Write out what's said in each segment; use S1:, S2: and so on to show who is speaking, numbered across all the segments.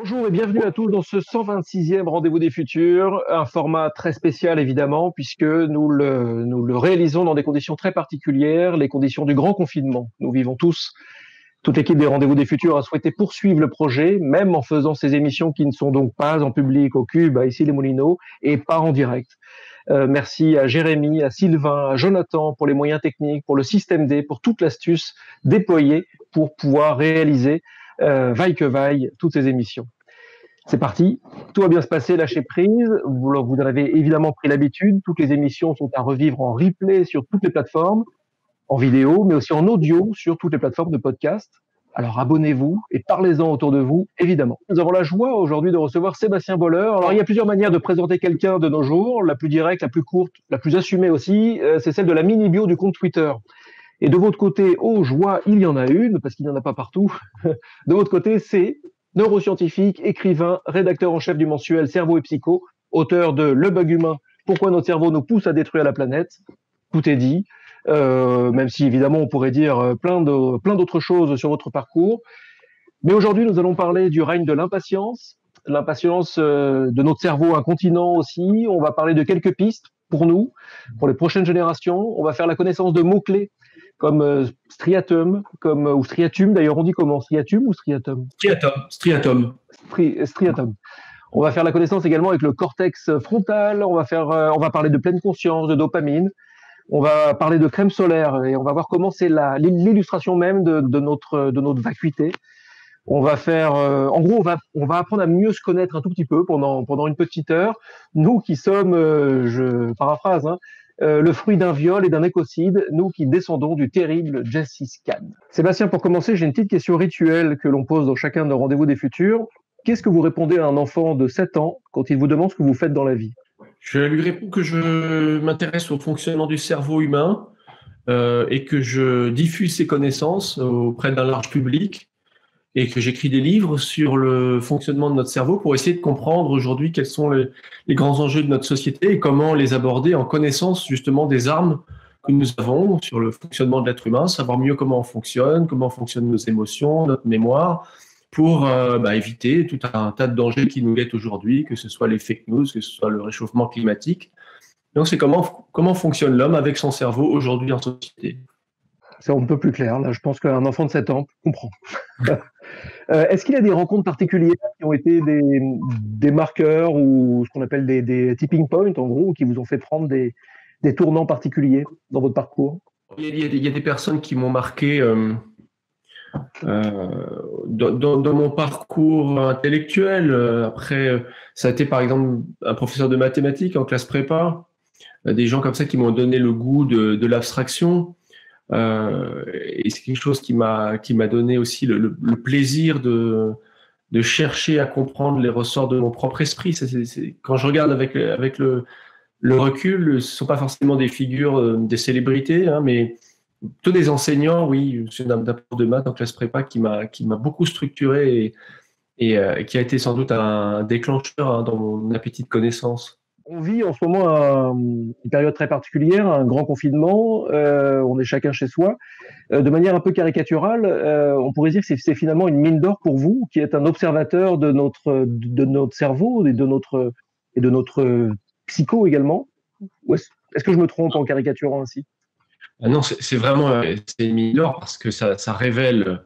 S1: Bonjour et bienvenue à tous dans ce 126e Rendez-vous des Futurs, un format très spécial évidemment puisque nous le réalisons dans des conditions très particulières, les conditions du grand confinement. Nous vivons tous, toute l'équipe des Rendez-vous des Futurs a souhaité poursuivre le projet, même en faisant ces émissions qui ne sont donc pas en public au Cube, à ici les Moulineaux, et pas en direct. Merci à Jérémy, à Sylvain, à Jonathan pour les moyens techniques, pour le système D, pour toute l'astuce déployée pour pouvoir réaliser vaille que vaille toutes ces émissions. C'est parti, tout va bien se passer, lâchez prise, vous en avez évidemment pris l'habitude, toutes les émissions sont à revivre en replay sur toutes les plateformes, en vidéo, mais aussi en audio sur toutes les plateformes de podcast. Alors abonnez-vous et parlez-en autour de vous, évidemment. Nous avons la joie aujourd'hui de recevoir Sébastien Boller. Alors il y a plusieurs manières de présenter quelqu'un de nos jours, la plus directe, la plus courte, la plus assumée aussi, c'est celle de la mini-bio du compte Twitter. Et de votre côté, oh joie, il y en a une, parce qu'il n'y en a pas partout. De votre côté, c'est neuroscientifique, écrivain, rédacteur en chef du mensuel Cerveau et Psycho, auteur de Le bug humain, pourquoi notre cerveau nous pousse à détruire la planète. Tout est dit, même si évidemment on pourrait dire plein d'autres choses sur votre parcours. Mais aujourd'hui, nous allons parler du règne de l'impatience de notre cerveau incontinent aussi. On va parler de quelques pistes pour nous, pour les prochaines générations. On va faire la connaissance de mots-clés comme striatum, ou striatum, d'ailleurs on dit comment, striatum ou striatum?
S2: Striatum.
S1: Striatum. On va faire la connaissance également avec le cortex frontal, on va parler de pleine conscience, de dopamine, on va parler de crème solaire et on va voir comment c'est l'illustration même de notre vacuité. On va faire, en gros, on va apprendre à mieux se connaître un tout petit peu pendant une petite heure. Nous qui sommes, je paraphrase, le fruit d'un viol et d'un écocide, nous qui descendons du terrible Gengis Khan. Sébastien, pour commencer, j'ai une petite question rituelle que l'on pose dans chacun de nos Rendez-vous des Futurs. Qu'est-ce que vous répondez à un enfant de 7 ans quand il vous demande ce que vous faites dans la vie?
S2: Je lui réponds que je m'intéresse au fonctionnement du cerveau humain et que je diffuse ces connaissances auprès d'un large public et que j'écris des livres sur le fonctionnement de notre cerveau pour essayer de comprendre aujourd'hui quels sont les grands enjeux de notre société et comment les aborder en connaissance justement des armes que nous avons sur le fonctionnement de l'être humain, savoir mieux comment fonctionnent nos émotions, notre mémoire, pour éviter tout un tas de dangers qui nous guettent aujourd'hui, que ce soit les fake news, que ce soit le réchauffement climatique. Donc c'est comment fonctionne l'homme avec son cerveau aujourd'hui en société.
S1: C'est un peu plus clair, là je pense qu'un enfant de 7 ans comprend. Est-ce qu'il y a des rencontres particulières qui ont été des marqueurs ou ce qu'on appelle des tipping points, en gros, qui vous ont fait prendre des tournants particuliers dans votre parcours?
S2: Il y a des personnes qui m'ont marqué dans mon parcours intellectuel. Après, ça a été par exemple un professeur de mathématiques en classe prépa, des gens comme ça qui m'ont donné le goût de l'abstraction. Et c'est quelque chose qui m'a donné aussi le plaisir de chercher à comprendre les ressorts de mon propre esprit. Quand je regarde avec le recul, ce ne sont pas forcément des figures, des célébrités, mais plutôt des enseignants, oui. Je suis d'un prof de maths en classe prépa qui m'a beaucoup structuré et qui a été sans doute un déclencheur dans mon appétit de connaissance.
S1: On vit en ce moment une période très particulière, un grand confinement, on est chacun chez soi. De manière un peu caricaturale, on pourrait dire que c'est finalement une mine d'or pour vous, qui êtes un observateur de notre cerveau et de notre psycho également. Ou est-ce que je me trompe en caricaturant ainsi?
S2: Ah non, c'est vraiment c'est une mine d'or parce que ça révèle,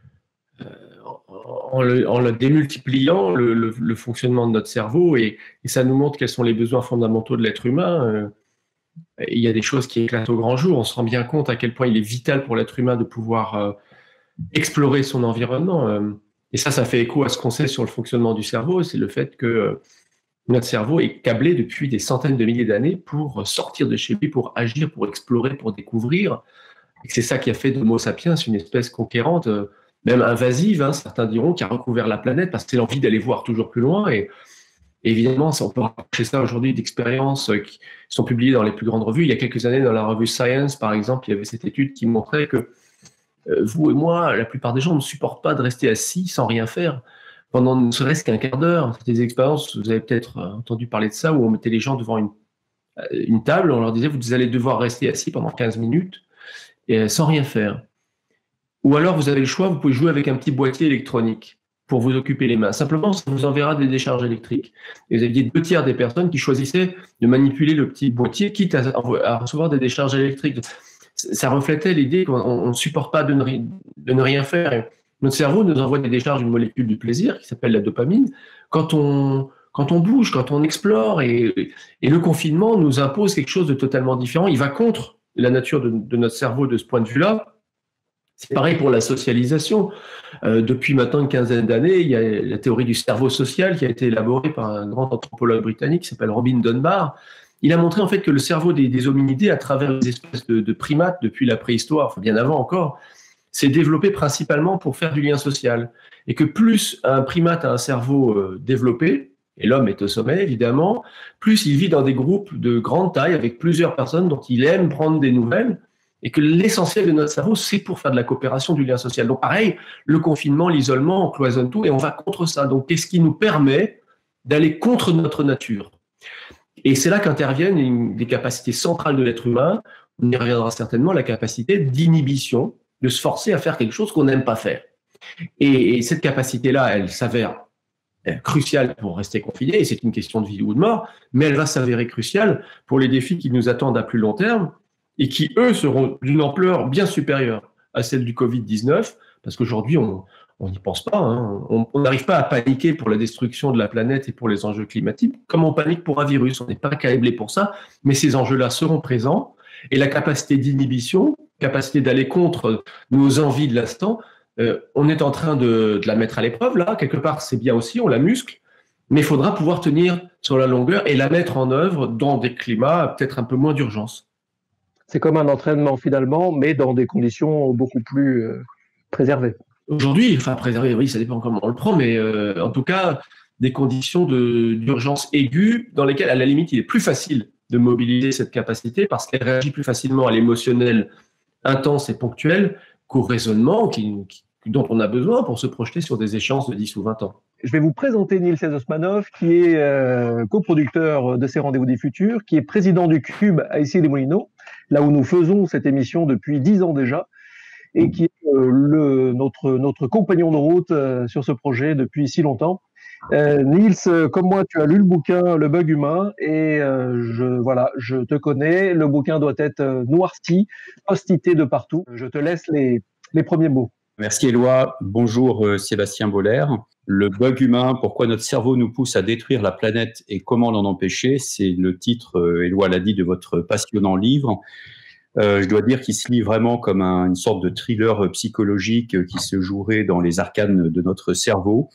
S2: en le démultipliant, le fonctionnement de notre cerveau et ça nous montre quels sont les besoins fondamentaux de l'être humain. Il y a des choses qui éclatent au grand jour. On se rend bien compte à quel point il est vital pour l'être humain de pouvoir explorer son environnement. Et ça fait écho à ce qu'on sait sur le fonctionnement du cerveau. C'est le fait que notre cerveau est câblé depuis des centaines de milliers d'années pour sortir de chez lui, pour agir, pour explorer, pour découvrir. Et c'est ça qui a fait de Homo sapiens une espèce conquérante, même invasive, certains diront, qui a recouvert la planète parce que c'est l'envie d'aller voir toujours plus loin. Et évidemment, on peut rapprocher ça aujourd'hui d'expériences qui sont publiées dans les plus grandes revues. Il y a quelques années, dans la revue Science, par exemple, il y avait cette étude qui montrait que vous et moi, la plupart des gens ne supportent pas de rester assis sans rien faire pendant ne serait-ce qu'un quart d'heure. C'était des expériences, vous avez peut-être entendu parler de ça, où on mettait les gens devant une table, on leur disait, vous allez devoir rester assis pendant 15 minutes et sans rien faire. Ou alors, vous avez le choix, vous pouvez jouer avec un petit boîtier électronique. pour vous occuper les mains. Simplement, ça vous enverra des décharges électriques. Et vous aviez 2 tiers des personnes qui choisissaient de manipuler le petit boîtier, quitte à recevoir des décharges électriques. Ça reflétait l'idée qu'on ne supporte pas de ne rien faire. Et notre cerveau nous envoie des décharges d'une molécule du plaisir qui s'appelle la dopamine. Quand on bouge, quand on explore, et le confinement nous impose quelque chose de totalement différent. Il va contre la nature de notre cerveau de ce point de vue-là. C'est pareil pour la socialisation. Depuis maintenant une quinzaine d'années, il y a la théorie du cerveau social qui a été élaborée par un grand anthropologue britannique qui s'appelle Robin Dunbar. Il a montré en fait que le cerveau des hominidés, à travers les espèces de primates depuis la préhistoire, enfin bien avant encore, s'est développé principalement pour faire du lien social. Et que plus un primate a un cerveau développé, et l'homme est au sommet évidemment, plus il vit dans des groupes de grande taille avec plusieurs personnes dont il aime prendre des nouvelles, et que l'essentiel de notre cerveau, c'est pour faire de la coopération, du lien social. Donc pareil, le confinement, l'isolement, on cloisonne tout et on va contre ça. Donc qu'est-ce qui nous permet d'aller contre notre nature? Et c'est là qu'interviennent une des capacités centrales de l'être humain, on y reviendra certainement, la capacité d'inhibition, de se forcer à faire quelque chose qu'on n'aime pas faire. Et cette capacité-là, elle s'avère cruciale pour rester confiné, et c'est une question de vie ou de mort, mais elle va s'avérer cruciale pour les défis qui nous attendent à plus long terme, et qui, eux, seront d'une ampleur bien supérieure à celle du Covid-19, parce qu'aujourd'hui, on n'y pense pas. Hein. On n'arrive pas à paniquer pour la destruction de la planète et pour les enjeux climatiques, comme on panique pour un virus. On n'est pas accablé pour ça, mais ces enjeux-là seront présents, et la capacité d'inhibition, capacité d'aller contre nos envies de l'instant, on est en train de la mettre à l'épreuve, là. Quelque part, c'est bien aussi, on la muscle, mais il faudra pouvoir tenir sur la longueur et la mettre en œuvre dans des climats peut-être un peu moins d'urgence.
S1: C'est comme un entraînement finalement, mais dans des conditions beaucoup plus préservées.
S2: Aujourd'hui, enfin préservé, oui, ça dépend comment on le prend, mais en tout cas, des conditions d'urgence aiguë dans lesquelles, à la limite, il est plus facile de mobiliser cette capacité parce qu'elle réagit plus facilement à l'émotionnel intense et ponctuel qu'au raisonnement dont on a besoin pour se projeter sur des échéances de 10 ou 20 ans.
S1: Je vais vous présenter Nils Osmanov, qui est coproducteur de ces Rendez-vous des Futurs, qui est président du Cube à Issy-les-Moulineaux, là où nous faisons cette émission depuis 10 ans déjà, et qui est notre compagnon de route sur ce projet depuis si longtemps. Nils, comme moi, tu as lu le bouquin Le Bug Humain, et je te connais. Le bouquin doit être noirci, postité de partout. Je te laisse les premiers mots.
S3: Merci Éloi. Bonjour Sébastien Boller. Le bug humain, pourquoi notre cerveau nous pousse à détruire la planète et comment l'en empêcher, c'est le titre, Éloi l'a dit, de votre passionnant livre. Je dois dire qu'il se lit vraiment comme une sorte de thriller psychologique qui se jouerait dans les arcanes de notre cerveau.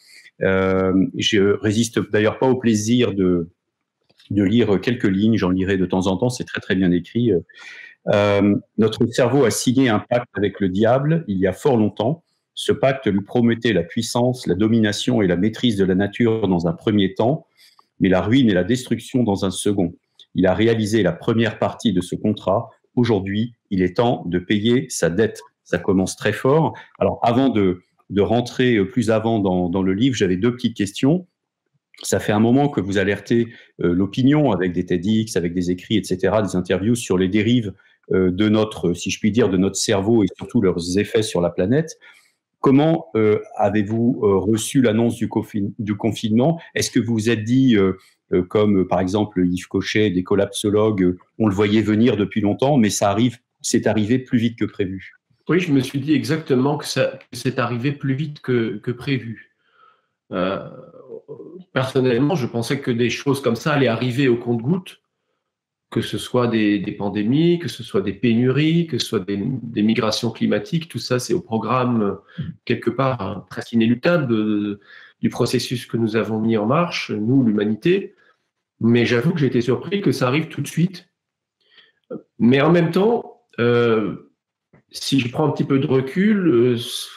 S3: Je résiste d'ailleurs pas au plaisir de lire quelques lignes, j'en lirai de temps en temps, c'est très très bien écrit. Notre cerveau a signé un pacte avec le diable il y a fort longtemps. Ce pacte lui promettait la puissance, la domination et la maîtrise de la nature dans un premier temps, mais la ruine et la destruction dans un second. Il a réalisé la première partie de ce contrat. Aujourd'hui, il est temps de payer sa dette. Ça commence très fort. Alors, avant de rentrer plus avant dans le livre, j'avais 2 petites questions. Ça fait un moment que vous alertez l'opinion avec des TEDx, avec des écrits, etc., des interviews sur les dérives de notre, si je puis dire, de notre cerveau et surtout leurs effets sur la planète. Comment avez-vous reçu l'annonce du confinement? Est-ce que vous vous êtes dit, comme par exemple Yves Cochet, des collapsologues, on le voyait venir depuis longtemps, mais c'est arrivé plus vite que prévu?
S2: Oui, je me suis dit exactement que c'est arrivé plus vite que prévu. Personnellement, je pensais que des choses comme ça allaient arriver au compte-gouttes, que ce soit des pandémies, que ce soit des pénuries, que ce soit des migrations climatiques, tout ça c'est au programme quelque part hein, presque inéluctable du processus que nous avons mis en marche, nous, l'humanité. Mais j'avoue que j'ai été surpris que ça arrive tout de suite. Mais en même temps, si je prends un petit peu de recul,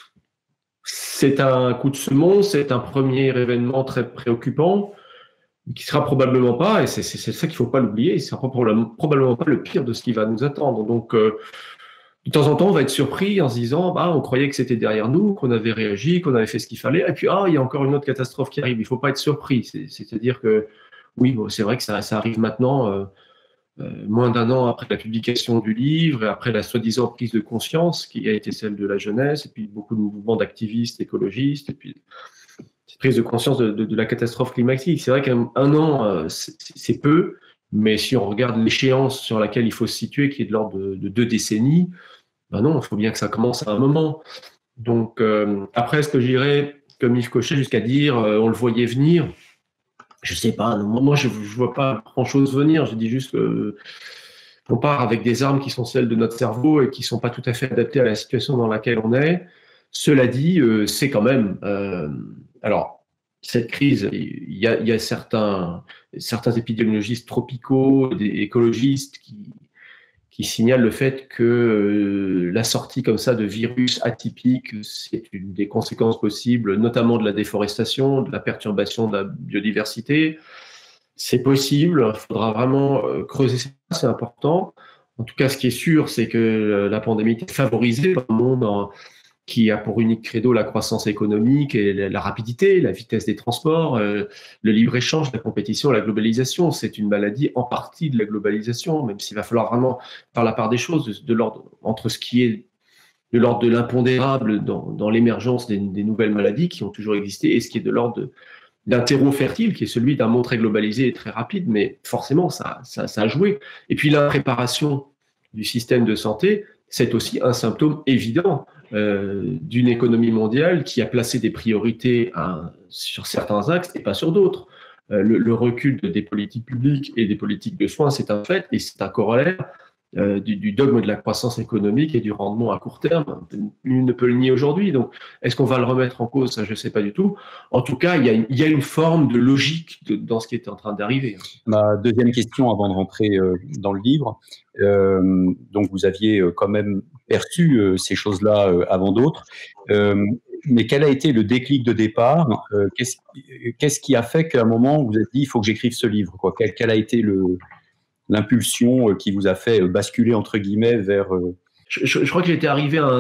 S2: c'est un coup de semonce, c'est un premier événement très préoccupant, qui sera probablement pas, et c'est ça qu'il faut pas l'oublier, il sera probablement pas le pire de ce qui va nous attendre. Donc, de temps en temps, on va être surpris en se disant, on croyait que c'était derrière nous, qu'on avait réagi, qu'on avait fait ce qu'il fallait, et puis, il y a encore une autre catastrophe qui arrive. Il faut pas être surpris. C'est-à-dire que, oui, bon, c'est vrai que ça arrive maintenant, moins d'1 an après la publication du livre et après la soi-disant prise de conscience qui a été celle de la jeunesse, et puis beaucoup de mouvements d'activistes écologistes, et puis cette prise de conscience de la catastrophe climatique. C'est vrai qu'un an, c'est peu, mais si on regarde l'échéance sur laquelle il faut se situer, qui est de l'ordre de 2 décennies, ben non, il faut bien que ça commence à un moment. Donc, après, est-ce que j'irais, comme Yves Cochet, jusqu'à dire on le voyait venir? Je sais pas. Moi, je vois pas grand-chose venir. Je dis juste qu'on part avec des armes qui sont celles de notre cerveau et qui sont pas tout à fait adaptées à la situation dans laquelle on est. Cela dit, c'est quand même... alors, cette crise, il y a certains épidémiologistes tropicaux, des écologistes qui signalent le fait que la sortie comme ça de virus atypiques, c'est une des conséquences possibles, notamment de la déforestation, de la perturbation de la biodiversité. C'est possible, il faudra vraiment creuser ça, c'est important. En tout cas, ce qui est sûr, c'est que la pandémie est favorisée par un monde qui a pour unique credo la croissance économique et la rapidité, la vitesse des transports, le libre-échange, la compétition, la globalisation. C'est une maladie en partie de la globalisation, même s'il va falloir vraiment faire la part des choses de l'ordre entre ce qui est de l'ordre de l'impondérable dans l'émergence des nouvelles maladies qui ont toujours existé et ce qui est de l'ordre d'un terreau fertile qui est celui d'un monde très globalisé et très rapide, mais forcément, ça a joué. Et puis l'impréparation du système de santé, c'est aussi un symptôme évident d'une économie mondiale qui a placé des priorités sur certains axes et pas sur d'autres. Le recul des politiques publiques et des politiques de soins, c'est un fait, et c'est un corollaire du dogme de la croissance économique et du rendement à court terme. Nul ne peut le nier aujourd'hui. Donc, est-ce qu'on va le remettre en cause? Ça, je ne sais pas du tout. En tout cas, il y a une forme de logique dans ce qui est en train d'arriver.
S3: Ma deuxième question avant de rentrer dans le livre. Donc, vous aviez quand même perçu ces choses-là avant d'autres. Mais quel a été le déclic de départ? Qu'est-ce qui a fait qu'à un moment, vous vous êtes dit, il faut que j'écrive ce livre, quoi? Quel a été l'impulsion qui vous a fait basculer, entre guillemets, vers...
S2: Je crois que j'étais arrivé à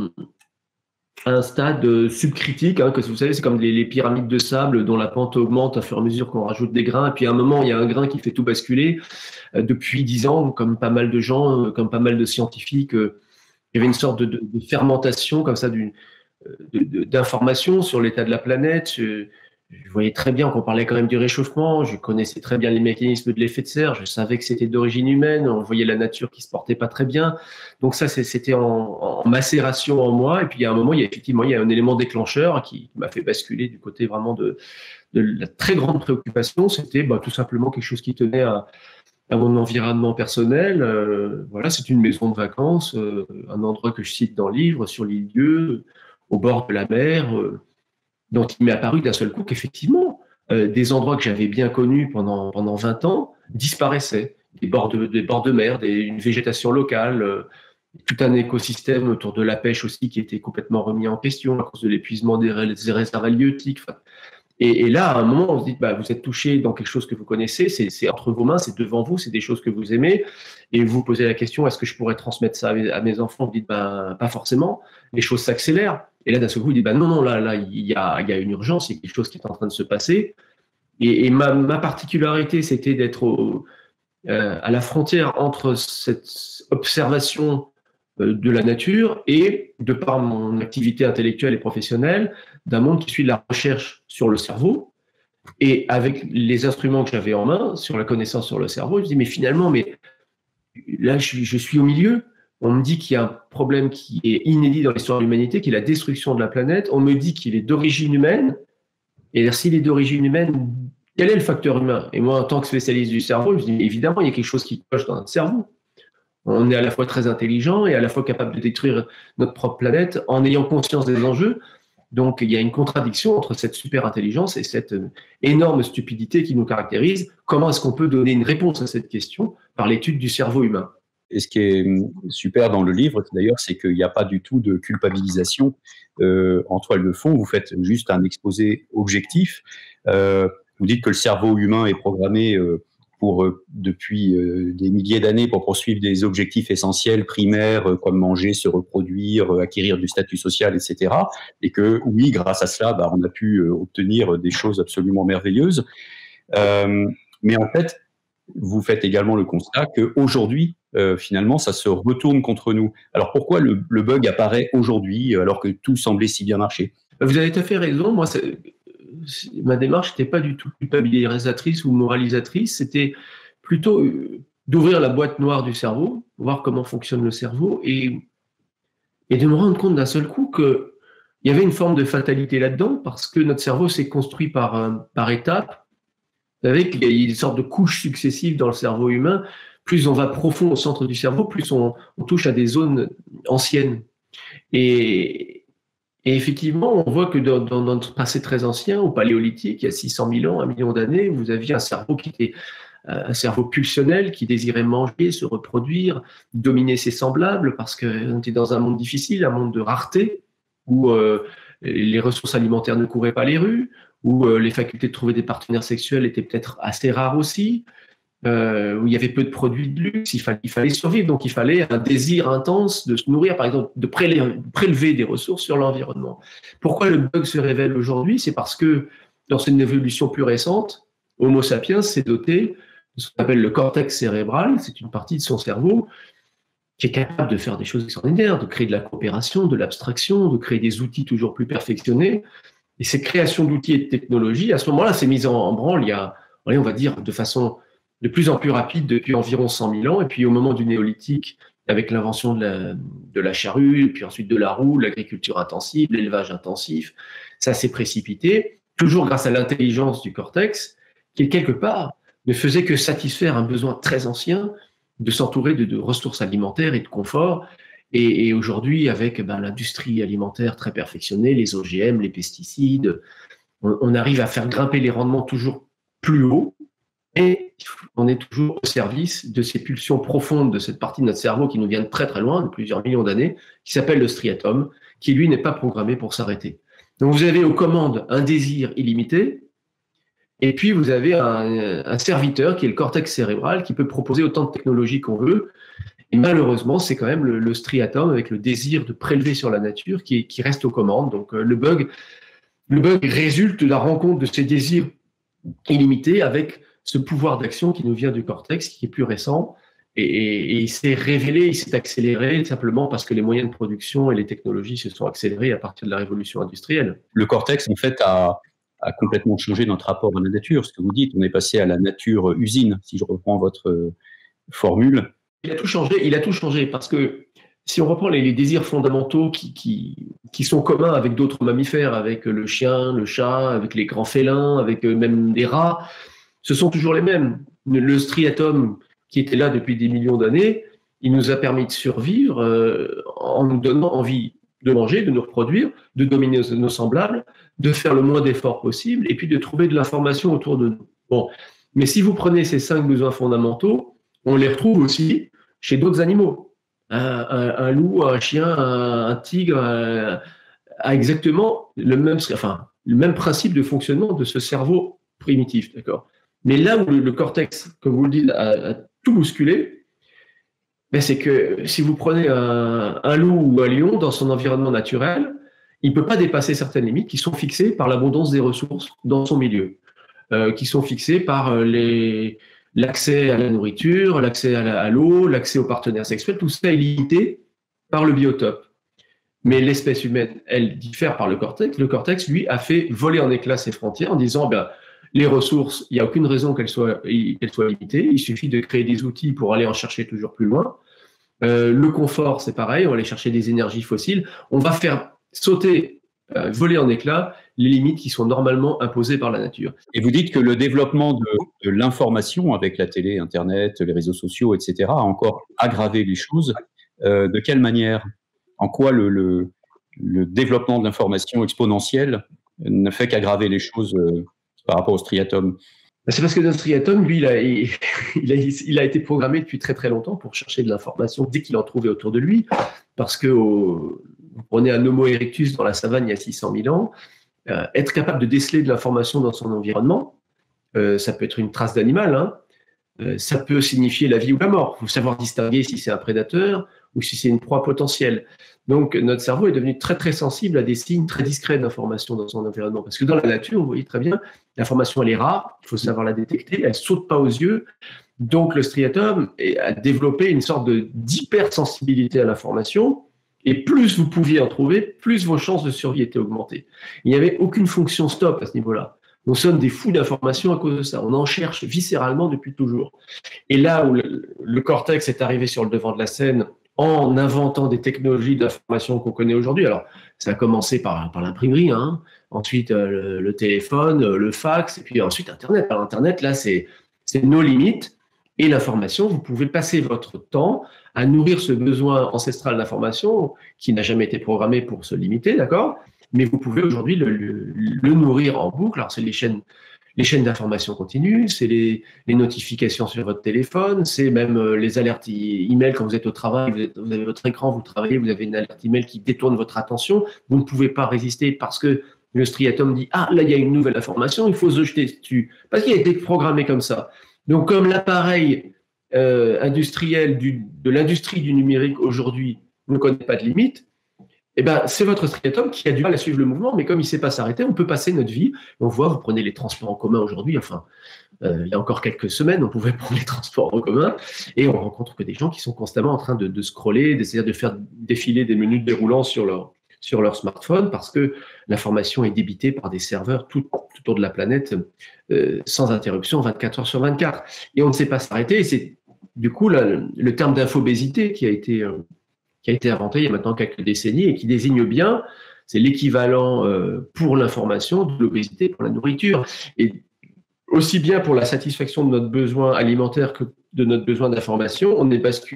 S2: un stade subcritique, que vous savez, c'est comme les pyramides de sable dont la pente augmente à fur et à mesure qu'on rajoute des grains. Et puis à un moment, il y a un grain qui fait tout basculer. Depuis 10 ans, comme pas mal de gens, comme pas mal de scientifiques, il y avait une sorte de fermentation comme ça d'informations sur l'état de la planète. Je voyais très bien qu'on parlait quand même du réchauffement, je connaissais très bien les mécanismes de l'effet de serre, je savais que c'était d'origine humaine, on voyait la nature qui se portait pas très bien. Donc ça, c'était en macération en moi. Et puis il y a un moment, il y a un élément déclencheur qui m'a fait basculer du côté vraiment de la très grande préoccupation. C'était tout simplement quelque chose qui tenait à mon environnement personnel. Voilà, c'est une maison de vacances, un endroit que je cite dans le livre, sur l'île Dieu, au bord de la mer, dont il m'est apparu d'un seul coup qu'effectivement, des endroits que j'avais bien connus pendant 20 ans disparaissaient. Des bords de mer, une végétation locale, tout un écosystème autour de la pêche aussi qui était complètement remis en question à cause de l'épuisement des réserves halieutiques. Et là, à un moment, on se dit, vous êtes touché dans quelque chose que vous connaissez, c'est entre vos mains, c'est devant vous, c'est des choses que vous aimez, et vous vous posez la question, est-ce que je pourrais transmettre ça à mes enfants? Vous dites, pas forcément, les choses s'accélèrent. Et là, d'un seul coup, vous dites, non, là, il y a une urgence, il y a quelque chose qui est en train de se passer. Et ma particularité, c'était d'être à la frontière entre cette observation de la nature et, de par mon activité intellectuelle et professionnelle, d'un monde qui suit de la recherche sur le cerveau. Et avec les instruments que j'avais en main, sur la connaissance sur le cerveau, je me dis, mais finalement, là, je suis au milieu. On me dit qu'il y a un problème qui est inédit dans l'histoire de l'humanité, qui est la destruction de la planète. On me dit qu'il est d'origine humaine. Et s'il est d'origine humaine, quel est le facteur humain? Et moi, en tant que spécialiste du cerveau, je dis, évidemment, il y a quelque chose qui cloche dans notre cerveau. On est à la fois très intelligent et à la fois capable de détruire notre propre planète en ayant conscience des enjeux. Donc, il y a une contradiction entre cette super intelligence et cette énorme stupidité qui nous caractérise. Comment est-ce qu'on peut donner une réponse à cette question par l'étude du cerveau humain?
S3: Et ce qui est super dans le livre, d'ailleurs, c'est qu'il n'y a pas du tout de culpabilisation en toile de fond. Vous faites juste un exposé objectif. Vous dites que le cerveau humain est programmé depuis des milliers d'années pour poursuivre des objectifs essentiels, primaires, comme manger, se reproduire, acquérir du statut social, etc. Et que, oui, grâce à cela, on a pu obtenir des choses absolument merveilleuses. Mais en fait, vous faites également le constat qu'aujourd'hui, finalement, ça se retourne contre nous. Alors pourquoi le bug apparaît aujourd'hui alors que tout semblait si bien marcher?
S2: Vous avez tout à fait raison. Moi, ma démarche n'était pas du tout culpabilisatrice ou moralisatrice, c'était plutôt d'ouvrir la boîte noire du cerveau, voir comment fonctionne le cerveau et de me rendre compte d'un seul coup qu'il y avait une forme de fatalité là-dedans parce que notre cerveau s'est construit par étapes. Vous savez qu'il y a une sorte de couches successives dans le cerveau humain. Plus on va profond au centre du cerveau, plus on touche à des zones anciennes. Et effectivement, on voit que dans notre passé très ancien, au Paléolithique, il y a 600 000 ans, 1 million d'années, vous aviez un cerveau qui était un cerveau pulsionnel, qui désirait manger, se reproduire, dominer ses semblables, parce qu'on était dans un monde difficile, un monde de rareté, où les ressources alimentaires ne couraient pas les rues, où les facultés de trouver des partenaires sexuels étaient peut-être assez rares aussi, où il y avait peu de produits de luxe, il fallait survivre, donc il fallait un désir intense de se nourrir, par exemple, de prélever des ressources sur l'environnement. Pourquoi le bug se révèle aujourd'hui? C'est parce que dans une évolution plus récente, Homo sapiens s'est doté de ce qu'on appelle le cortex cérébral, c'est une partie de son cerveau qui est capable de faire des choses extraordinaires, de créer de la coopération, de l'abstraction, de créer des outils toujours plus perfectionnés. Et ces créations d'outils et de technologies, à ce moment-là, c'est mis en branle il y a, on va dire, de façon de plus en plus rapide depuis environ 100 000 ans. Et puis au moment du néolithique, avec l'invention de la charrue, puis ensuite de la roue, l'agriculture intensive, l'élevage intensif, ça s'est précipité, toujours grâce à l'intelligence du cortex, qui quelque part ne faisait que satisfaire un besoin très ancien de s'entourer de ressources alimentaires et de confort. Et aujourd'hui, avec l'industrie alimentaire très perfectionnée, les OGM, les pesticides, on arrive à faire grimper les rendements toujours plus haut et on est toujours au service de ces pulsions profondes de cette partie de notre cerveau qui nous vient de très très loin, de plusieurs millions d'années, qui s'appelle le striatum, qui lui n'est pas programmé pour s'arrêter. Donc vous avez aux commandes un désir illimité, et puis vous avez un serviteur qui est le cortex cérébral qui peut proposer autant de technologies qu'on veut. Et malheureusement, c'est quand même le striatum avec le désir de prélever sur la nature qui reste aux commandes. Donc le bug résulte de la rencontre de ces désirs illimités avec ce pouvoir d'action qui nous vient du cortex, qui est plus récent. Et il s'est révélé, il s'est accéléré simplement parce que les moyens de production et les technologies se sont accélérés à partir de la révolution industrielle.
S3: Le cortex, en fait, a complètement changé notre rapport à la nature. Ce que vous dites, on est passé à la nature usine, si je reprends votre formule.
S2: Il a tout changé parce que si on reprend les désirs fondamentaux qui sont communs avec d'autres mammifères, avec le chien, le chat, avec les grands félins, avec même des rats, ce sont toujours les mêmes. Le striatum qui était là depuis des millions d'années, il nous a permis de survivre en nous donnant envie de manger, de nous reproduire, de dominer nos semblables, de faire le moins d'efforts possible et puis de trouver de l'information autour de nous. Bon. Mais si vous prenez ces 5 besoins fondamentaux, on les retrouve aussi chez d'autres animaux. Un loup, un chien, un tigre a exactement le même principe de fonctionnement de ce cerveau primitif. D'accord ? Mais là où le cortex, comme vous le dites, a tout bousculé, c'est que si vous prenez un loup ou un lion dans son environnement naturel, il ne peut pas dépasser certaines limites qui sont fixées par l'abondance des ressources dans son milieu, qui sont fixées par l'accès à la nourriture, l'accès à l'eau, l'accès aux partenaires sexuels, tout ça est limité par le biotope. Mais l'espèce humaine, elle diffère par le cortex. Le cortex, lui, a fait voler en éclats ses frontières en disant les ressources, il n'y a aucune raison qu'elles soient limitées. Il suffit de créer des outils pour aller en chercher toujours plus loin. Le confort, c'est pareil. On va aller chercher des énergies fossiles. On va faire sauter, voler en éclats les limites qui sont normalement imposées par la nature.
S3: Et vous dites que le développement de l'information avec la télé, Internet, les réseaux sociaux, etc., a encore aggravé les choses. De quelle manière? En quoi le développement de l'information exponentielle ne fait qu'aggraver les choses par rapport au striatum?
S2: C'est parce que notre striatum, lui, il a été programmé depuis très très longtemps pour chercher de l'information dès qu'il en trouvait autour de lui. Parce que vous prenez un Homo erectus dans la savane il y a 600 000 ans, être capable de déceler de l'information dans son environnement, ça peut être une trace d'animal, hein, ça peut signifier la vie ou la mort. Il faut savoir distinguer si c'est un prédateur ou si c'est une proie potentielle. Donc notre cerveau est devenu très très sensible à des signes très discrets d'information dans son environnement. Parce que dans la nature, vous voyez très bien, l'information elle est rare, il faut savoir la détecter, elle ne saute pas aux yeux. Donc le striatum a développé une sorte d'hypersensibilité à l'information. Et plus vous pouviez en trouver, plus vos chances de survie étaient augmentées. Il n'y avait aucune fonction stop à ce niveau-là. On sommes des fous d'informations à cause de ça. On en cherche viscéralement depuis toujours. Et là où le cortex est arrivé sur le devant de la scène en inventant des technologies d'information qu'on connaît aujourd'hui. Alors, ça a commencé par l'imprimerie, hein. Ensuite le téléphone, le fax, et puis ensuite Internet. Alors, Internet, là, c'est nos limites. Et l'information, vous pouvez passer votre temps à nourrir ce besoin ancestral d'information qui n'a jamais été programmé pour se limiter, d'accord? Mais vous pouvez aujourd'hui le nourrir en boucle. Alors, c'est les chaînes d'information continues, c'est les notifications sur votre téléphone, c'est même les alertes email quand vous êtes au travail, vous avez votre écran, vous travaillez, vous avez une alerte email qui détourne votre attention. Vous ne pouvez pas résister parce que le striatum dit « Ah, là, il y a une nouvelle information, il faut se jeter dessus. » Parce qu'il a été programmé comme ça. Donc, comme l'appareil industriel de l'industrie du numérique aujourd'hui ne connaît pas de limite, eh ben, c'est votre striatum qui a du mal à suivre le mouvement, mais comme il ne sait pas s'arrêter, on peut passer notre vie. On voit, vous prenez les transports en commun aujourd'hui, enfin, il y a encore quelques semaines, on pouvait prendre les transports en commun, et on rencontre que des gens qui sont constamment en train de scroller, d'essayer de faire défiler des menus déroulants sur leur smartphone, parce que l'information est débitée par des serveurs tout autour de la planète, sans interruption, 24 heures sur 24. Et on ne sait pas s'arrêter, et c'est du coup le terme d'infobésité qui a été inventé il y a maintenant quelques décennies et qui désigne bien, c'est l'équivalent pour l'information de l'obésité pour la nourriture. Et aussi bien pour la satisfaction de notre besoin alimentaire que de notre besoin d'information, on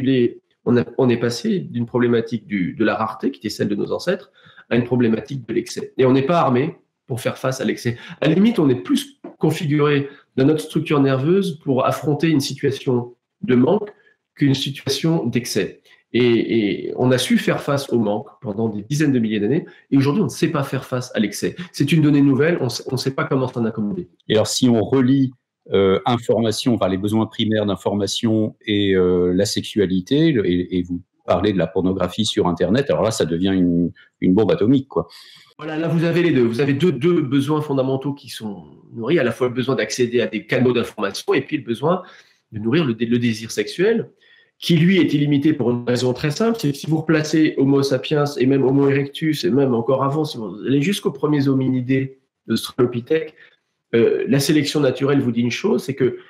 S2: est passé d'une problématique de la rareté, qui était celle de nos ancêtres, à une problématique de l'excès. Et on n'est pas armé pour faire face à l'excès. À la limite, on est plus configuré dans notre structure nerveuse pour affronter une situation de manque qu'une situation d'excès. Et on a su faire face au manque pendant des dizaines de milliers d'années, et aujourd'hui on ne sait pas faire face à l'excès. C'est une donnée nouvelle, on ne sait pas comment s'en accommoder.
S3: Et alors si on relie information, enfin les besoins primaires d'information et la sexualité, et vous parlez de la pornographie sur Internet, alors là ça devient une bombe atomique, quoi.
S2: Voilà, là vous avez les deux. Vous avez deux besoins fondamentaux qui sont nourris, à la fois le besoin d'accéder à des canaux d'information et puis le besoin de nourrir le désir sexuel, qui lui est illimité pour une raison très simple, c'est que si vous replacez Homo sapiens et même Homo erectus, et même encore avant, si vous allez jusqu'aux premiers hominidés de Australopithèque, la sélection naturelle vous dit une chose, c'est que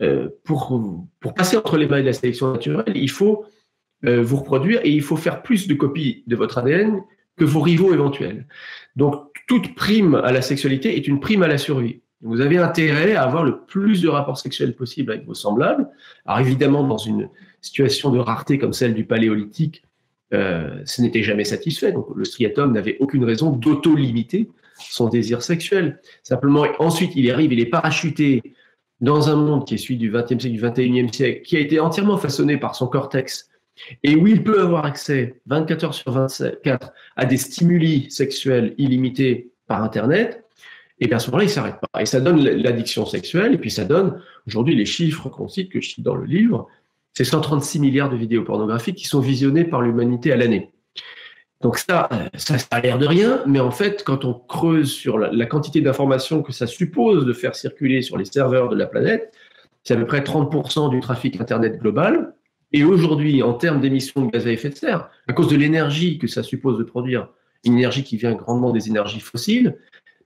S2: pour passer entre les mailles de la sélection naturelle, il faut vous reproduire et il faut faire plus de copies de votre ADN que vos rivaux éventuels. Donc, toute prime à la sexualité est une prime à la survie. Vous avez intérêt à avoir le plus de rapports sexuels possible avec vos semblables. Alors évidemment, dans une situation de rareté comme celle du Paléolithique, ce n'était jamais satisfait. Donc le striatum n'avait aucune raison d'auto-limiter son désir sexuel. Simplement, ensuite, il est parachuté dans un monde qui est celui du XXe siècle, du XXIe siècle, qui a été entièrement façonné par son cortex, et où il peut avoir accès 24 heures sur 24 à des stimuli sexuels illimités par Internet. Et bien à ce moment-là, il ne s'arrête pas. Et ça donne l'addiction sexuelle, et puis ça donne, aujourd'hui, les chiffres qu'on cite, que je cite dans le livre, c'est 136 milliards de vidéos pornographiques qui sont visionnées par l'humanité à l'année. Donc ça a l'air de rien, mais en fait, quand on creuse sur la quantité d'informations que ça suppose de faire circuler sur les serveurs de la planète, c'est à peu près 30% du trafic Internet global. Et aujourd'hui, en termes d'émissions de gaz à effet de serre, à cause de l'énergie que ça suppose de produire, une énergie qui vient grandement des énergies fossiles,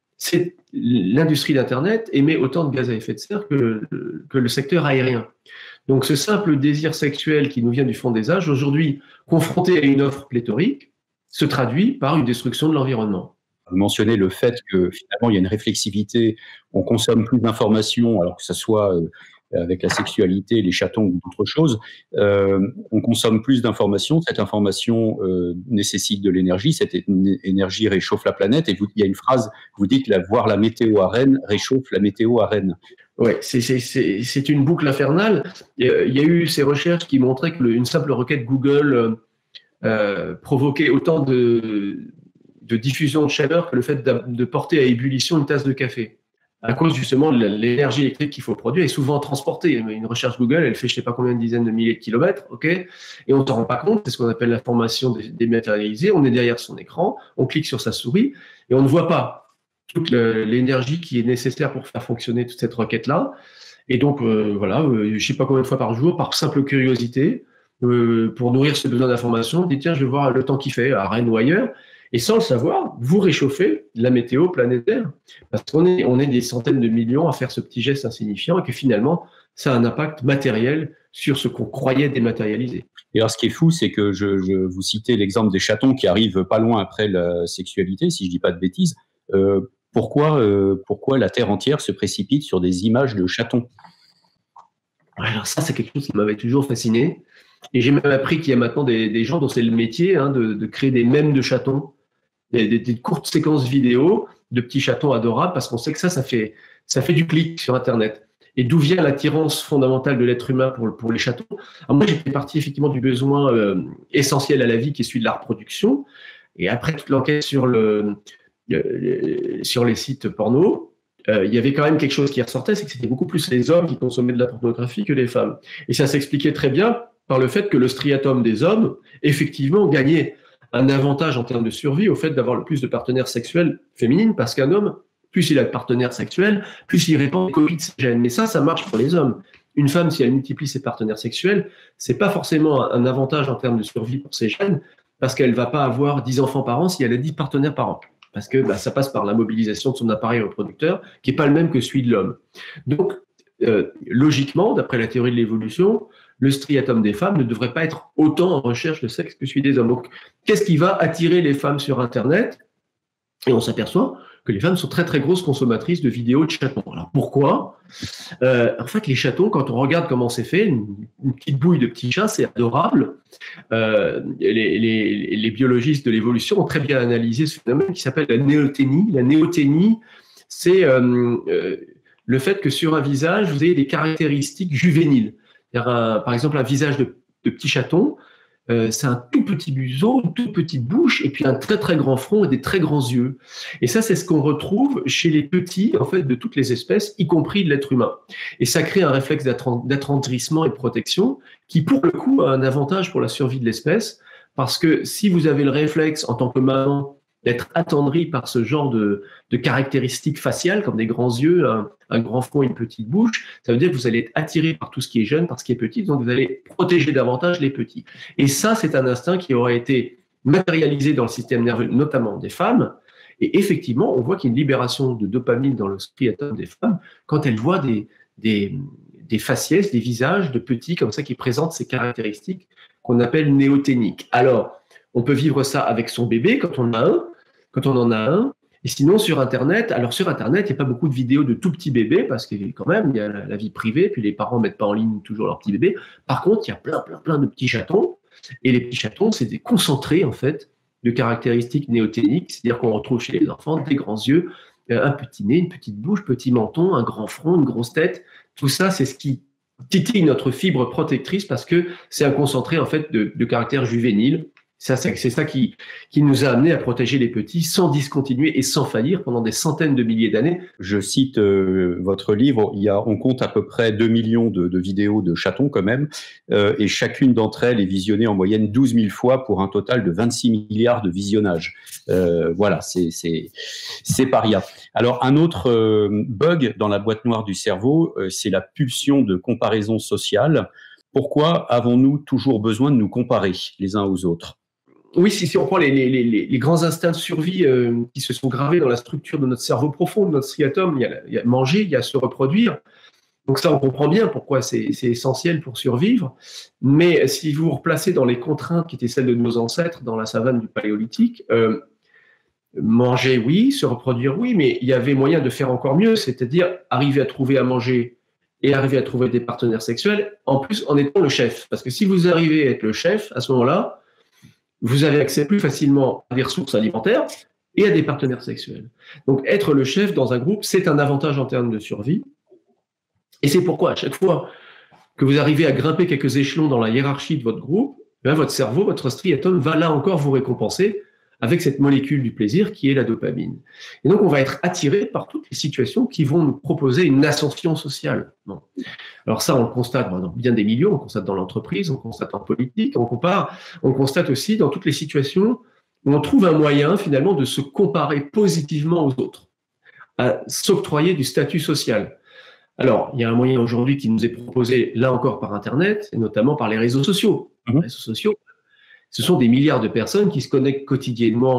S2: l'industrie d'Internet émet autant de gaz à effet de serre que le secteur aérien. Donc ce simple désir sexuel qui nous vient du fond des âges, aujourd'hui, confronté à une offre pléthorique, se traduit par une destruction de l'environnement.
S3: Vous mentionnez le fait que finalement il y a une réflexivité, on consomme plus d'informations, alors que ce soit avec la sexualité, les chatons ou d'autres choses, on consomme plus d'informations, cette information nécessite de l'énergie, cette énergie réchauffe la planète, et il y a une phrase, vous dites voir la météo à Rennes réchauffe la météo à Rennes.
S2: Oui, c'est une boucle infernale. Il y a eu ces recherches qui montraient qu'une simple requête Google provoquait autant de diffusion de chaleur que le fait de porter à ébullition une tasse de café. À cause justement de l'énergie électrique qu'il faut produire et souvent transporter. Une recherche Google, elle fait je ne sais pas combien de dizaines de milliers de kilomètres, ok, et on ne s'en rend pas compte, c'est ce qu'on appelle l'information dématérialisée. On est derrière son écran, on clique sur sa souris et on ne voit pas toute l'énergie qui est nécessaire pour faire fonctionner toute cette requête-là. Et donc, voilà, je ne sais pas combien de fois par jour, par simple curiosité, pour nourrir ce besoin d'information, on dit tiens, je vais voir le temps qu'il fait à Rennes ou ailleurs. Et sans le savoir, vous réchauffez la météo planétaire. Parce qu'on est des centaines de millions à faire ce petit geste insignifiant et que finalement, ça a un impact matériel sur ce qu'on croyait dématérialisé.
S3: Et alors, ce qui est fou, c'est que je vous citais l'exemple des chatons qui arrivent pas loin après la sexualité, si je dis pas de bêtises. Pourquoi la Terre entière se précipite sur des images de chatons?
S2: Alors ça, c'est quelque chose qui m'avait toujours fasciné. Et j'ai même appris qu'il y a maintenant des gens dont c'est le métier de créer des mèmes de chatons, des courtes séquences vidéo de petits chatons adorables, parce qu'on sait que ça fait du clic sur Internet. Et d'où vient l'attirance fondamentale de l'être humain pour les chatons? Alors moi, j'étais parti effectivement du besoin essentiel à la vie qui est celui de la reproduction. Et après toute l'enquête sur les sites porno, il y avait quand même quelque chose qui ressortait, c'est que c'était beaucoup plus les hommes qui consommaient de la pornographie que les femmes. Et ça s'expliquait très bien par le fait que le striatum des hommes, effectivement, gagnait un avantage en termes de survie au fait d'avoir le plus de partenaires sexuels féminines, parce qu'un homme, plus il a de partenaires sexuels, plus il répand des copies de ses gènes. Mais ça marche pour les hommes. Une femme, si elle multiplie ses partenaires sexuels, c'est pas forcément un avantage en termes de survie pour ses gènes, parce qu'elle va pas avoir 10 enfants par an si elle a 10 partenaires par an. Parce que ça passe par la mobilisation de son appareil reproducteur, qui n'est pas le même que celui de l'homme. Donc, logiquement, d'après la théorie de l'évolution, le striatum des femmes ne devrait pas être autant en recherche de sexe que celui des hommes. Donc, qu'est-ce qui va attirer les femmes sur Internet? Et on s'aperçoit que les femmes sont très très grosses consommatrices de vidéos de chatons. Alors pourquoi? En fait, les chatons, quand on regarde comment c'est fait, une petite bouille de petit chat, c'est adorable. Les biologistes de l'évolution ont très bien analysé ce phénomène qui s'appelle la néoténie. La néoténie, c'est le fait que sur un visage, vous ayez des caractéristiques juvéniles. Par exemple, un visage de petit chaton, c'est un tout petit museau, une toute petite bouche, et puis un très très grand front et des très grands yeux. Et ça, c'est ce qu'on retrouve chez les petits, en fait, de toutes les espèces, y compris de l'être humain. Et ça crée un réflexe d'attendrissement et de protection qui, pour le coup, a un avantage pour la survie de l'espèce, parce que si vous avez le réflexe, en tant que maman, d'être attendri par ce genre de caractéristiques faciales, comme des grands yeux, un grand front et une petite bouche, ça veut dire que vous allez être attiré par tout ce qui est jeune, par ce qui est petit, donc vous allez protéger davantage les petits. Et ça, c'est un instinct qui aurait été matérialisé dans le système nerveux, notamment des femmes. Et effectivement, on voit qu'il y a une libération de dopamine dans le striatum des femmes quand elles voient des faciès, des visages de petits comme ça qui présentent ces caractéristiques qu'on appelle néoténiques. Alors, on peut vivre ça avec son bébé quand on en a un. Et sinon, sur Internet, il n'y a pas beaucoup de vidéos de tout petits bébés parce que quand même, il y a la vie privée, puis les parents ne mettent pas en ligne toujours leurs petits bébés. Par contre, il y a plein de petits chatons. Et les petits chatons, c'est des concentrés, en fait, de caractéristiques néoténiques. C'est-à-dire qu'on retrouve chez les enfants des grands yeux, un petit nez, une petite bouche, petit menton, un grand front, une grosse tête. Tout ça, c'est ce qui titille notre fibre protectrice parce que c'est un concentré, en fait, de caractères juvéniles. C'est ça qui nous a amené à protéger les petits sans discontinuer et sans faillir pendant des centaines de milliers d'années.
S3: Je cite votre livre, on compte à peu près 2 millions de vidéos de chatons quand même, et chacune d'entre elles est visionnée en moyenne 12 000 fois pour un total de 26 milliards de visionnages. Voilà, c'est paria. Alors, un autre bug dans la boîte noire du cerveau, c'est la pulsion de comparaison sociale. Pourquoi avons-nous toujours besoin de nous comparer les uns aux autres?
S2: Oui, si on prend les grands instincts de survie qui se sont gravés dans la structure de notre cerveau profond, de notre striatum, il y a manger, il y a se reproduire. Donc ça, on comprend bien pourquoi c'est essentiel pour survivre. Mais si vous vous replacez dans les contraintes qui étaient celles de nos ancêtres dans la savane du Paléolithique, manger, oui, se reproduire, oui, mais il y avait moyen de faire encore mieux, c'est-à-dire arriver à trouver à manger et arriver à trouver des partenaires sexuels, en plus en étant le chef. Parce que si vous arrivez à être le chef, à ce moment-là, vous avez accès plus facilement à des ressources alimentaires et à des partenaires sexuels. Donc, être le chef dans un groupe, c'est un avantage en termes de survie. Et c'est pourquoi, à chaque fois que vous arrivez à grimper quelques échelons dans la hiérarchie de votre groupe, votre cerveau, votre striatum va là encore vous récompenser avec cette molécule du plaisir qui est la dopamine. Et donc, on va être attiré par toutes les situations qui vont nous proposer une ascension sociale. Bon. Alors ça, on le constate dans bien des milieux, on le constate dans l'entreprise, on le constate en politique, on le constate aussi dans toutes les situations où on trouve un moyen finalement de se comparer positivement aux autres, à s'octroyer du statut social. Alors, il y a un moyen aujourd'hui qui nous est proposé, là encore par Internet, et notamment par les réseaux sociaux. Les réseaux sociaux, ce sont des milliards de personnes qui se connectent quotidiennement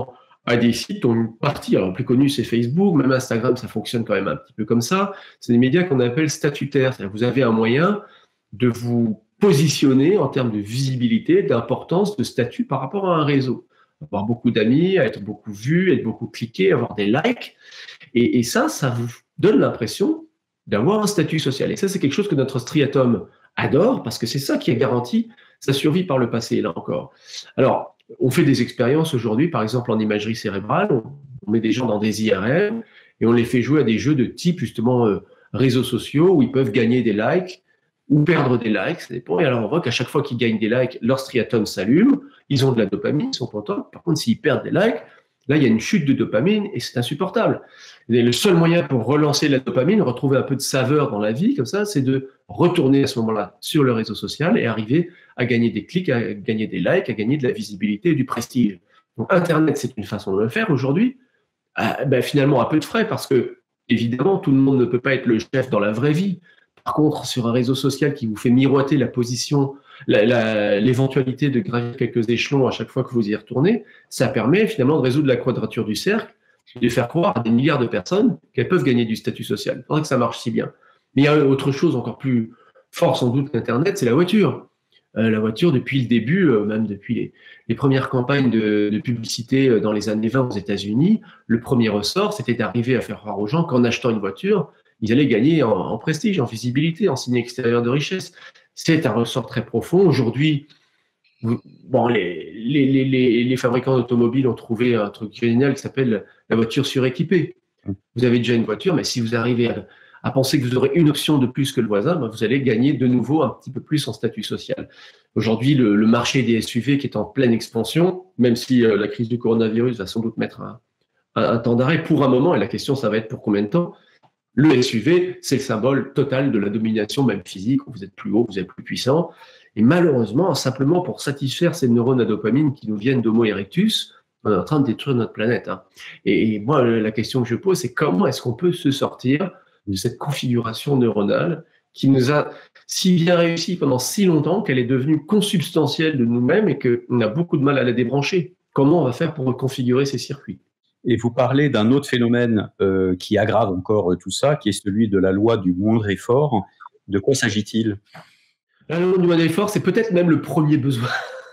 S2: à des sites dont une partie, alors le plus connu c'est Facebook, même Instagram, ça fonctionne quand même un petit peu comme ça. C'est des médias qu'on appelle statutaires. C'est-à-dire que vous avez un moyen de vous positionner en termes de visibilité, d'importance, de statut par rapport à un réseau. Avoir beaucoup d'amis, être beaucoup vu, être beaucoup cliqué, avoir des likes. Et ça vous donne l'impression d'avoir un statut social. Et ça, c'est quelque chose que notre striatum adore, parce que c'est ça qui a garanti sa survie par le passé, là encore. Alors, on fait des expériences aujourd'hui, par exemple en imagerie cérébrale, on met des gens dans des IRM et on les fait jouer à des jeux de type, justement, réseaux sociaux, où ils peuvent gagner des likes ou perdre des likes, ça dépend. Et alors, on voit qu'à chaque fois qu'ils gagnent des likes, leur striatum s'allume, ils ont de la dopamine, ils sont contents. Par contre, s'ils perdent des likes, là, il y a une chute de dopamine et c'est insupportable. Et le seul moyen pour relancer la dopamine, retrouver un peu de saveur dans la vie, comme ça, c'est de retourner à ce moment-là sur le réseau social et arriver à gagner des clics, à gagner des likes, à gagner de la visibilité et du prestige. Donc, Internet, c'est une façon de le faire aujourd'hui, finalement, à peu de frais, parce que, évidemment, tout le monde ne peut pas être le chef dans la vraie vie. Par contre, sur un réseau social qui vous fait miroiter la position, l'éventualité de gravir quelques échelons à chaque fois que vous y retournez, ça permet finalement de résoudre la quadrature du cercle, de faire croire à des milliards de personnes qu'elles peuvent gagner du statut social. Il faudrait que ça marche si bien. Mais il y a autre chose encore plus fort sans doute qu'Internet, c'est la voiture. La voiture, depuis le début, même depuis les premières campagnes de publicité dans les années 20 aux États-Unis, le premier ressort, c'était d'arriver à faire croire aux gens qu'en achetant une voiture, ils allaient gagner en prestige, en visibilité, en signe extérieur de richesse. C'est un ressort très profond. Aujourd'hui, les fabricants d'automobiles ont trouvé un truc génial qui s'appelle la voiture suréquipée. Vous avez déjà une voiture, mais si vous arrivez à penser que vous aurez une option de plus que le voisin, vous allez gagner de nouveau un petit peu plus en statut social. Aujourd'hui, le marché des SUV qui est en pleine expansion, même si la crise du coronavirus va sans doute mettre un temps d'arrêt pour un moment, et la question, ça va être pour combien de temps. Le SUV, c'est le symbole total de la domination, même physique. Vous êtes plus haut, vous êtes plus puissant. Et malheureusement, simplement pour satisfaire ces neurones à dopamine qui nous viennent d'Homo erectus, on est en train de détruire notre planète. Et moi, la question que je pose, c'est comment est-ce qu'on peut se sortir de cette configuration neuronale qui nous a si bien réussi pendant si longtemps qu'elle est devenue consubstantielle de nous-mêmes et qu'on a beaucoup de mal à la débrancher. Comment on va faire pour reconfigurer ces circuits ?
S3: Et vous parlez d'un autre phénomène qui aggrave encore tout ça, qui est celui de la loi du moindre effort. De quoi s'agit-il ?
S2: La loi du moindre effort, c'est peut-être même le premier besoin.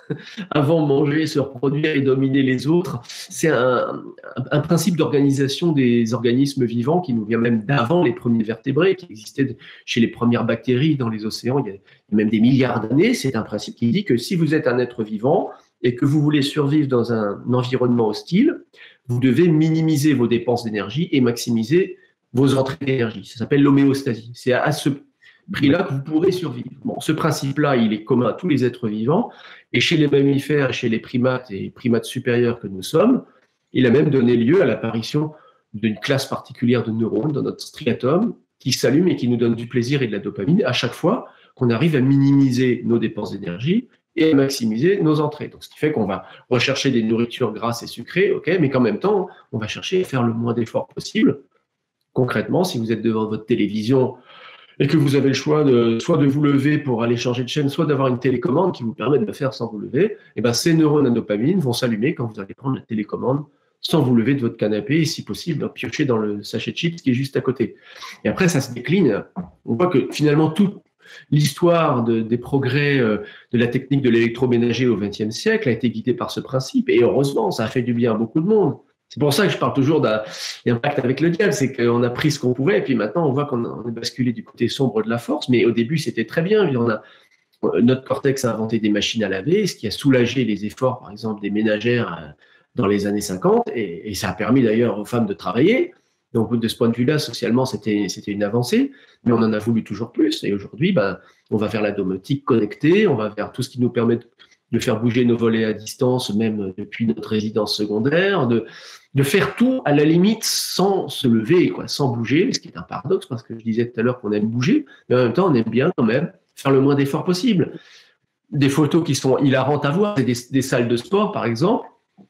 S2: Avant manger, se reproduire et dominer les autres, c'est un principe d'organisation des organismes vivants qui nous vient même d'avant les premiers vertébrés, qui existaient chez les premières bactéries dans les océans il y a même des milliards d'années. C'est un principe qui dit que si vous êtes un être vivant et que vous voulez survivre dans un environnement hostile, vous devez minimiser vos dépenses d'énergie et maximiser vos entrées d'énergie. Ça s'appelle l'homéostasie. C'est à ce prix-là que vous pourrez survivre. Bon, ce principe-là, il est commun à tous les êtres vivants, et chez les mammifères, chez les primates et primates supérieurs que nous sommes, il a même donné lieu à l'apparition d'une classe particulière de neurones dans notre striatum qui s'allume et qui nous donne du plaisir et de la dopamine à chaque fois qu'on arrive à minimiser nos dépenses d'énergie et à maximiser nos entrées. Donc, ce qui fait qu'on va rechercher des nourritures grasses et sucrées, mais qu'en même temps, on va chercher à faire le moins d'efforts possible. Concrètement, si vous êtes devant votre télévision et que vous avez le choix soit de vous lever pour aller changer de chaîne, soit d'avoir une télécommande qui vous permet de le faire sans vous lever, ces neurones à dopamine vont s'allumer quand vous allez prendre la télécommande sans vous lever de votre canapé et, si possible, piocher dans le sachet de chips qui est juste à côté. Et après, ça se décline. On voit que finalement, toute l'histoire des progrès de la technique de l'électroménager au XXe siècle a été guidée par ce principe. Et heureusement, ça a fait du bien à beaucoup de monde. C'est pour ça que je parle toujours d'impact avec le diable, c'est qu'on a pris ce qu'on pouvait et puis maintenant on voit qu'on est basculé du côté sombre de la force, mais au début c'était très bien. Notre cortex a inventé des machines à laver, ce qui a soulagé les efforts par exemple des ménagères dans les années 50 et ça a permis d'ailleurs aux femmes de travailler. Donc de ce point de vue-là, socialement c'était une avancée, mais on en a voulu toujours plus et aujourd'hui on va vers la domotique connectée, on va vers tout ce qui nous permet de faire bouger nos volets à distance, même depuis notre résidence secondaire, de faire tout à la limite sans se lever, sans bouger, ce qui est un paradoxe parce que je disais tout à l'heure qu'on aime bouger, mais en même temps on aime bien quand même faire le moins d'efforts possible. Des photos qui sont hilarantes à voir, c'est des salles de sport par exemple,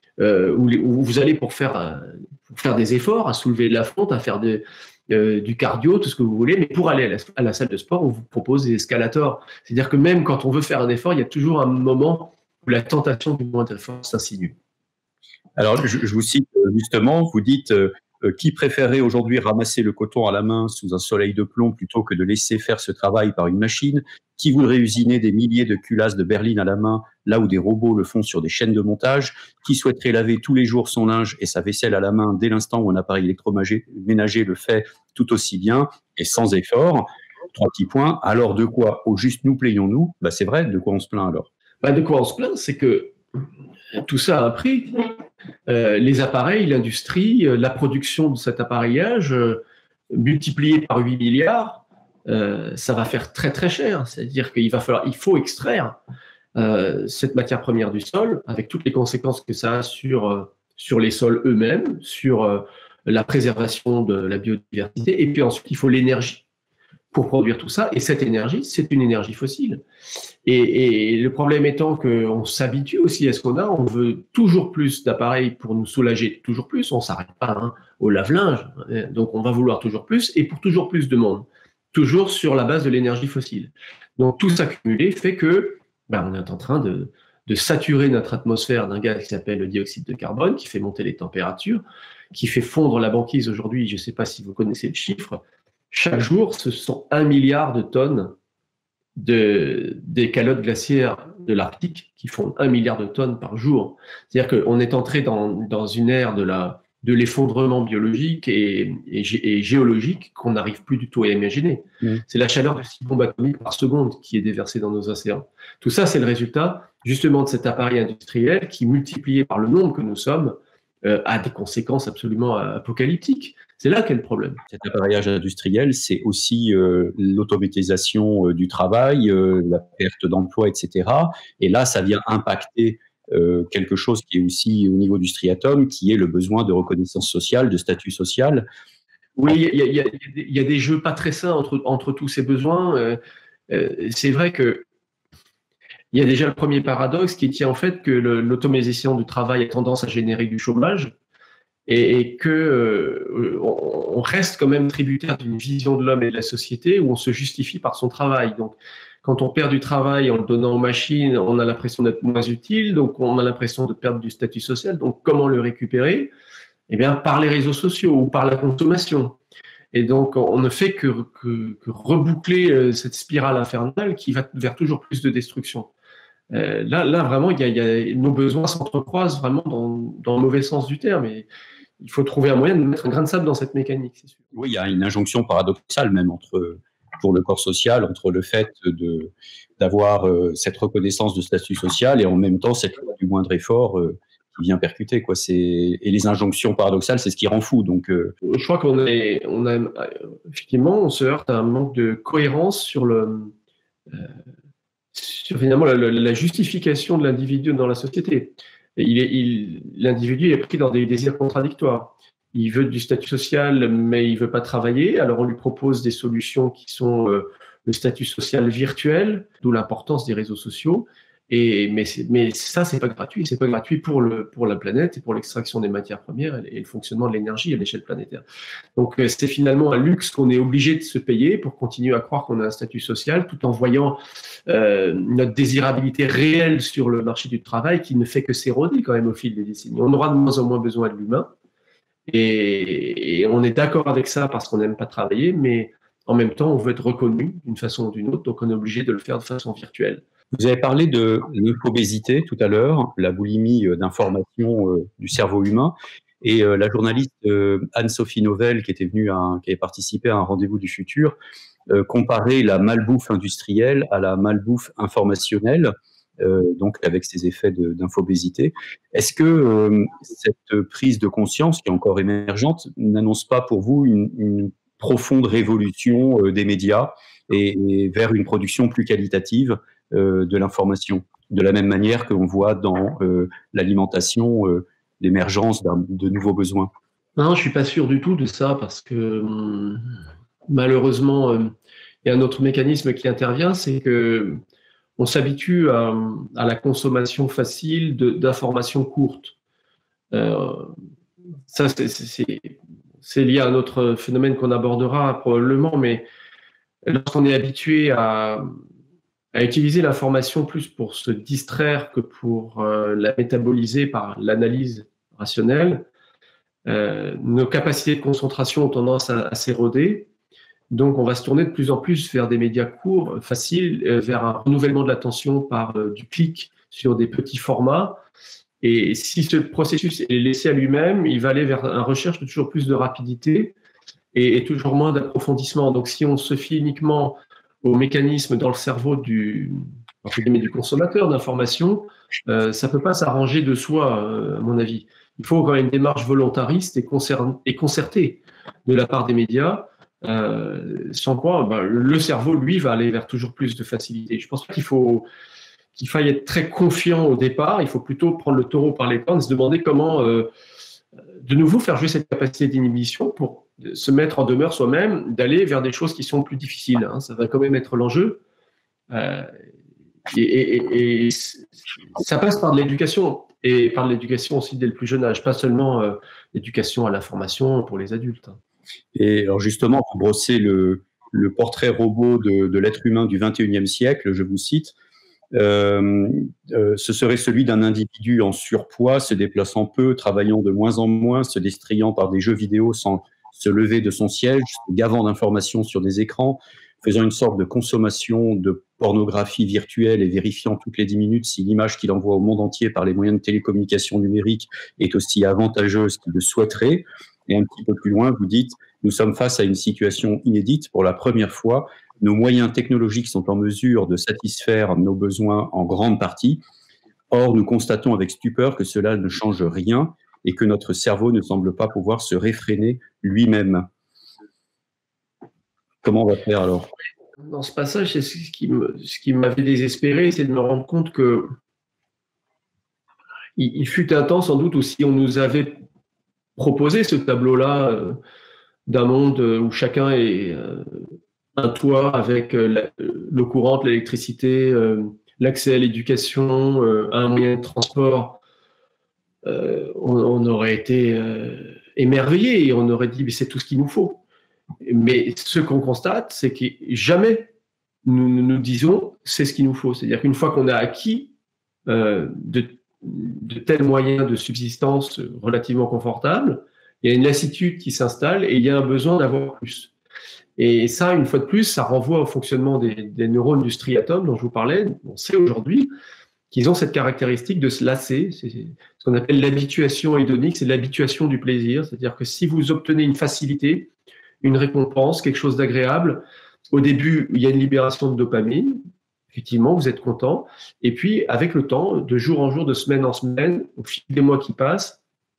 S2: où vous allez pour faire des efforts, à soulever de la fonte, à faire du cardio, tout ce que vous voulez, mais pour aller à la salle de sport, on vous propose des escalators. C'est-à-dire que même quand on veut faire un effort, il y a toujours un moment où la tentation du moindre effort s'insinue.
S3: Alors, je vous cite justement, vous dites qui préférerait aujourd'hui ramasser le coton à la main sous un soleil de plomb plutôt que de laisser faire ce travail par une machine? Qui voudrait usiner des milliers de culasses de berline à la main là où des robots le font sur des chaînes de montage? Qui souhaiterait laver tous les jours son linge et sa vaisselle à la main dès l'instant où un appareil électroménager le fait tout aussi bien et sans effort? 3 petits points. Alors de quoi au juste nous plaignons-nous? C'est vrai, de quoi on se plaint alors?
S2: De quoi on se plaint, c'est que tout ça a un prix. Les appareils, l'industrie, la production de cet appareillage, multiplié par 8 milliards, ça va faire très très cher. C'est-à-dire qu'il faut extraire cette matière première du sol, avec toutes les conséquences que ça a sur les sols eux-mêmes, sur la préservation de la biodiversité, et puis ensuite il faut l'énergie pour produire tout ça, et cette énergie, c'est une énergie fossile. Et le problème étant qu'on s'habitue aussi à ce qu'on a, on veut toujours plus d'appareils pour nous soulager, toujours plus, on ne s'arrête pas au lave-linge, donc on va vouloir toujours plus, et pour toujours plus de monde, toujours sur la base de l'énergie fossile. Donc tout ça cumulé fait que on est en train de saturer notre atmosphère d'un gaz qui s'appelle le dioxyde de carbone, qui fait monter les températures, qui fait fondre la banquise aujourd'hui. Je ne sais pas si vous connaissez le chiffre. Chaque jour, ce sont 1 milliard de tonnes des calottes glaciaires de l'Arctique qui font 1 milliard de tonnes par jour. C'est-à-dire qu'on est entré dans une ère de l'effondrement biologique et géologique qu'on n'arrive plus du tout à imaginer. C'est la chaleur de 6 bombes atomiques par seconde qui est déversée dans nos océans. Tout ça, c'est le résultat justement de cet appareil industriel qui, multiplié par le nombre que nous sommes, a des conséquences absolument apocalyptiques. C'est là qu'est le problème.
S3: Cet appareillage industriel, c'est aussi l'automatisation du travail, la perte d'emploi, etc. Et là, ça vient impacter quelque chose qui est aussi au niveau du striatum, qui est le besoin de reconnaissance sociale, de statut social.
S2: Oui, il y a des jeux pas très sains entre tous ces besoins. C'est vrai que il y a déjà le premier paradoxe qui tient en fait que l'automatisation du travail a tendance à générer du chômage et que on reste quand même tributaire d'une vision de l'homme et de la société où on se justifie par son travail. Donc, quand on perd du travail en le donnant aux machines, on a l'impression d'être moins utile, donc on a l'impression de perdre du statut social. Donc, comment le récupérer? Eh bien, par les réseaux sociaux ou par la consommation. Et donc, on ne fait que reboucler cette spirale infernale qui va vers toujours plus de destruction. Là, vraiment, nos besoins s'entrecroisent vraiment dans le mauvais sens du terme. Et il faut trouver un moyen de mettre un grain de sable dans cette mécanique, c'est sûr.
S3: Oui, il y a une injonction paradoxale même pour le corps social, entre le fait d'avoir cette reconnaissance de statut social et en même temps cette loi du moindre effort qui vient percuter. Et les injonctions paradoxales, c'est ce qui rend fou. Donc,
S2: je crois effectivement, on se heurte à un manque de cohérence sur finalement la justification de l'individu dans la société. L'individu est pris dans des désirs contradictoires. Il veut du statut social, mais il veut pas travailler. Alors on lui propose des solutions qui sont le statut social virtuel, d'où l'importance des réseaux sociaux. Mais ça, c'est pas gratuit. C'est pas gratuit pour la planète et pour l'extraction des matières premières et le fonctionnement de l'énergie à l'échelle planétaire. Donc, c'est finalement un luxe qu'on est obligé de se payer pour continuer à croire qu'on a un statut social, tout en voyant notre désirabilité réelle sur le marché du travail qui ne fait que s'éroder quand même au fil des décennies. On aura de moins en moins besoin de l'humain et on est d'accord avec ça parce qu'on n'aime pas travailler, mais en même temps, on veut être reconnu d'une façon ou d'une autre, donc on est obligé de le faire de façon virtuelle.
S3: Vous avez parlé de l'infobésité tout à l'heure, la boulimie d'information du cerveau humain, et la journaliste Anne-Sophie Novelle, qui avait participé à un rendez-vous du futur, comparait la malbouffe industrielle à la malbouffe informationnelle, donc avec ses effets d'infobésité. Est-ce que cette prise de conscience, qui est encore émergente, n'annonce pas pour vous une profonde révolution des médias et vers une production plus qualitative de l'information, de la même manière qu'on voit dans l'alimentation l'émergence de nouveaux besoins?
S2: Non, je ne suis pas sûr du tout de ça parce que malheureusement, il y a un autre mécanisme qui intervient, c'est que on s'habitue à la consommation facile d'informations courtes. Ça, c'est lié à un autre phénomène qu'on abordera probablement, mais lorsqu'on est habitué à utiliser l'information plus pour se distraire que pour la métaboliser par l'analyse rationnel. Nos capacités de concentration ont tendance à s'éroder. Donc, on va se tourner de plus en plus vers des médias courts, faciles, vers un renouvellement de l'attention par du clic sur des petits formats. Et si ce processus est laissé à lui-même, il va aller vers une recherche de toujours plus de rapidité et toujours moins d'approfondissement. Donc, si on se fie uniquement aux mécanismes dans le cerveau du consommateur d'information, ça ne peut pas s'arranger de soi, à mon avis. Il faut quand même une démarche volontariste et concertée de la part des médias, sans quoi le cerveau, lui, va aller vers toujours plus de facilité. Je pense pas qu'il faille être très confiant au départ. Il faut plutôt prendre le taureau par les cornes et se demander comment, de nouveau, faire jouer cette capacité d'inhibition pour se mettre en demeure soi-même, d'aller vers des choses qui sont plus difficiles. Hein. Ça va quand même être l'enjeu. Et ça passe par de l'éducation, et par de l'éducation aussi dès le plus jeune âge, pas seulement l'éducation à l'information pour les adultes.
S3: Et alors justement, vous brossez le portrait robot de l'être humain du 21e siècle, je vous cite. Ce serait celui d'un individu en surpoids, se déplaçant peu, travaillant de moins en moins, se distrayant par des jeux vidéo sans se lever de son siège, se gavant d'informations sur des écrans, faisant une sorte de consommation de pornographie virtuelle et vérifiant toutes les 10 minutes si l'image qu'il envoie au monde entier par les moyens de télécommunication numérique est aussi avantageuse qu'il le souhaiterait. Et un petit peu plus loin, vous dites, nous sommes face à une situation inédite. Pour la première fois, nos moyens technologiques sont en mesure de satisfaire nos besoins en grande partie. Or, nous constatons avec stupeur que cela ne change rien et que notre cerveau ne semble pas pouvoir se réfréner lui-même. Comment on va faire alors ?
S2: Dans ce passage, c'est ce qui m'avait désespéré, c'est de me rendre compte que il fut un temps sans doute où si on nous avait proposé ce tableau-là d'un monde où chacun est un toit avec l'eau courante, l'électricité, l'accès à l'éducation, un moyen de transport, on aurait été émerveillés et on aurait dit mais c'est tout ce qu'il nous faut. Mais ce qu'on constate, c'est que jamais nous disons c'est ce qu'il nous faut. C'est-à-dire qu'une fois qu'on a acquis de tels moyens de subsistance relativement confortables, il y a une lassitude qui s'installe et il y a un besoin d'avoir plus. Et ça, une fois de plus, ça renvoie au fonctionnement des neurones du striatum dont je vous parlais. On sait aujourd'hui qu'ils ont cette caractéristique de se lasser. C'est ce qu'on appelle l'habituation hédonique, c'est l'habituation du plaisir. C'est-à-dire que si vous obtenez une facilité, une récompense, quelque chose d'agréable, au début, il y a une libération de dopamine. Effectivement, vous êtes content. Et puis, avec le temps, de jour en jour, de semaine en semaine, au fil des mois qui passent,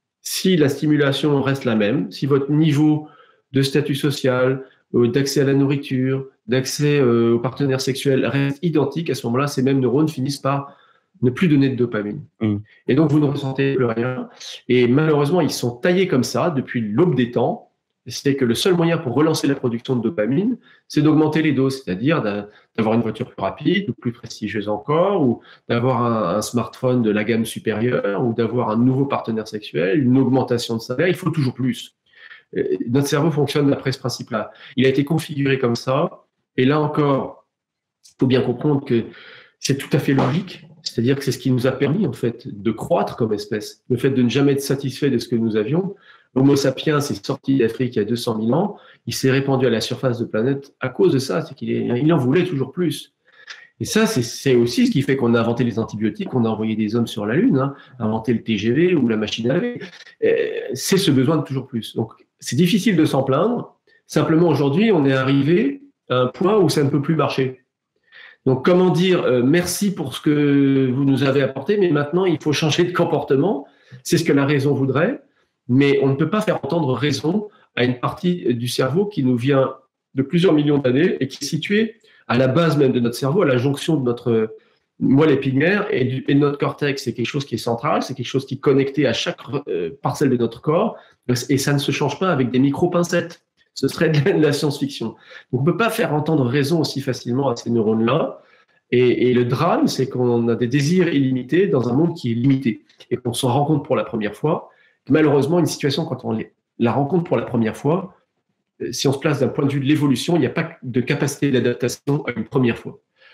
S2: si la stimulation reste la même, si votre niveau de statut social, d'accès à la nourriture, d'accès aux partenaires sexuels reste identique, à ce moment-là, ces mêmes neurones finissent par ne plus donner de dopamine. Et donc, vous ne ressentez plus rien. Et malheureusement, ils sont taillés comme ça depuis l'aube des temps. C'est que le seul moyen pour relancer la production de dopamine, c'est d'augmenter les doses, c'est-à-dire d'avoir une voiture plus rapide ou plus prestigieuse encore, ou d'avoir un smartphone de la gamme supérieure, ou d'avoir un nouveau partenaire sexuel, une augmentation de salaire. Il faut toujours plus. Notre cerveau fonctionne d'après ce principe-là. Il a été configuré comme ça, et là encore, il faut bien comprendre que c'est tout à fait logique. C'est-à-dire que c'est ce qui nous a permis, en fait, de croître comme espèce. Le fait de ne jamais être satisfait de ce que nous avions. L'Homo sapiens est sorti d'Afrique il y a 200 000 ans. Il s'est répandu à la surface de la planète à cause de ça. C'est qu'il en voulait toujours plus. Et ça, c'est aussi ce qui fait qu'on a inventé les antibiotiques, qu'on a envoyé des hommes sur la Lune, inventé le TGV ou la machine à laver. C'est ce besoin de toujours plus. Donc, c'est difficile de s'en plaindre. Simplement, aujourd'hui, on est arrivé à un point où ça ne peut plus marcher. Donc, comment dire merci pour ce que vous nous avez apporté, mais maintenant, il faut changer de comportement. C'est ce que la raison voudrait, mais on ne peut pas faire entendre raison à une partie du cerveau qui nous vient de plusieurs millions d'années et qui est située à la base même de notre cerveau, à la jonction de notre moelle épinière et de notre cortex. C'est quelque chose qui est central, c'est quelque chose qui est connecté à chaque parcelle de notre corps, et ça ne se change pas avec des micro-pincettes. Ce serait de la science-fiction. Donc, on ne peut pas faire entendre raison aussi facilement à ces neurones-là. Et le drame, c'est qu'on a des désirs illimités dans un monde qui est limité et qu'on s'en rend compte pour la première fois. Malheureusement, une situation, quand on la rencontre pour la première fois, si on se place d'un point de vue de l'évolution, il n'y a pas de capacité d'adaptation à une première fois.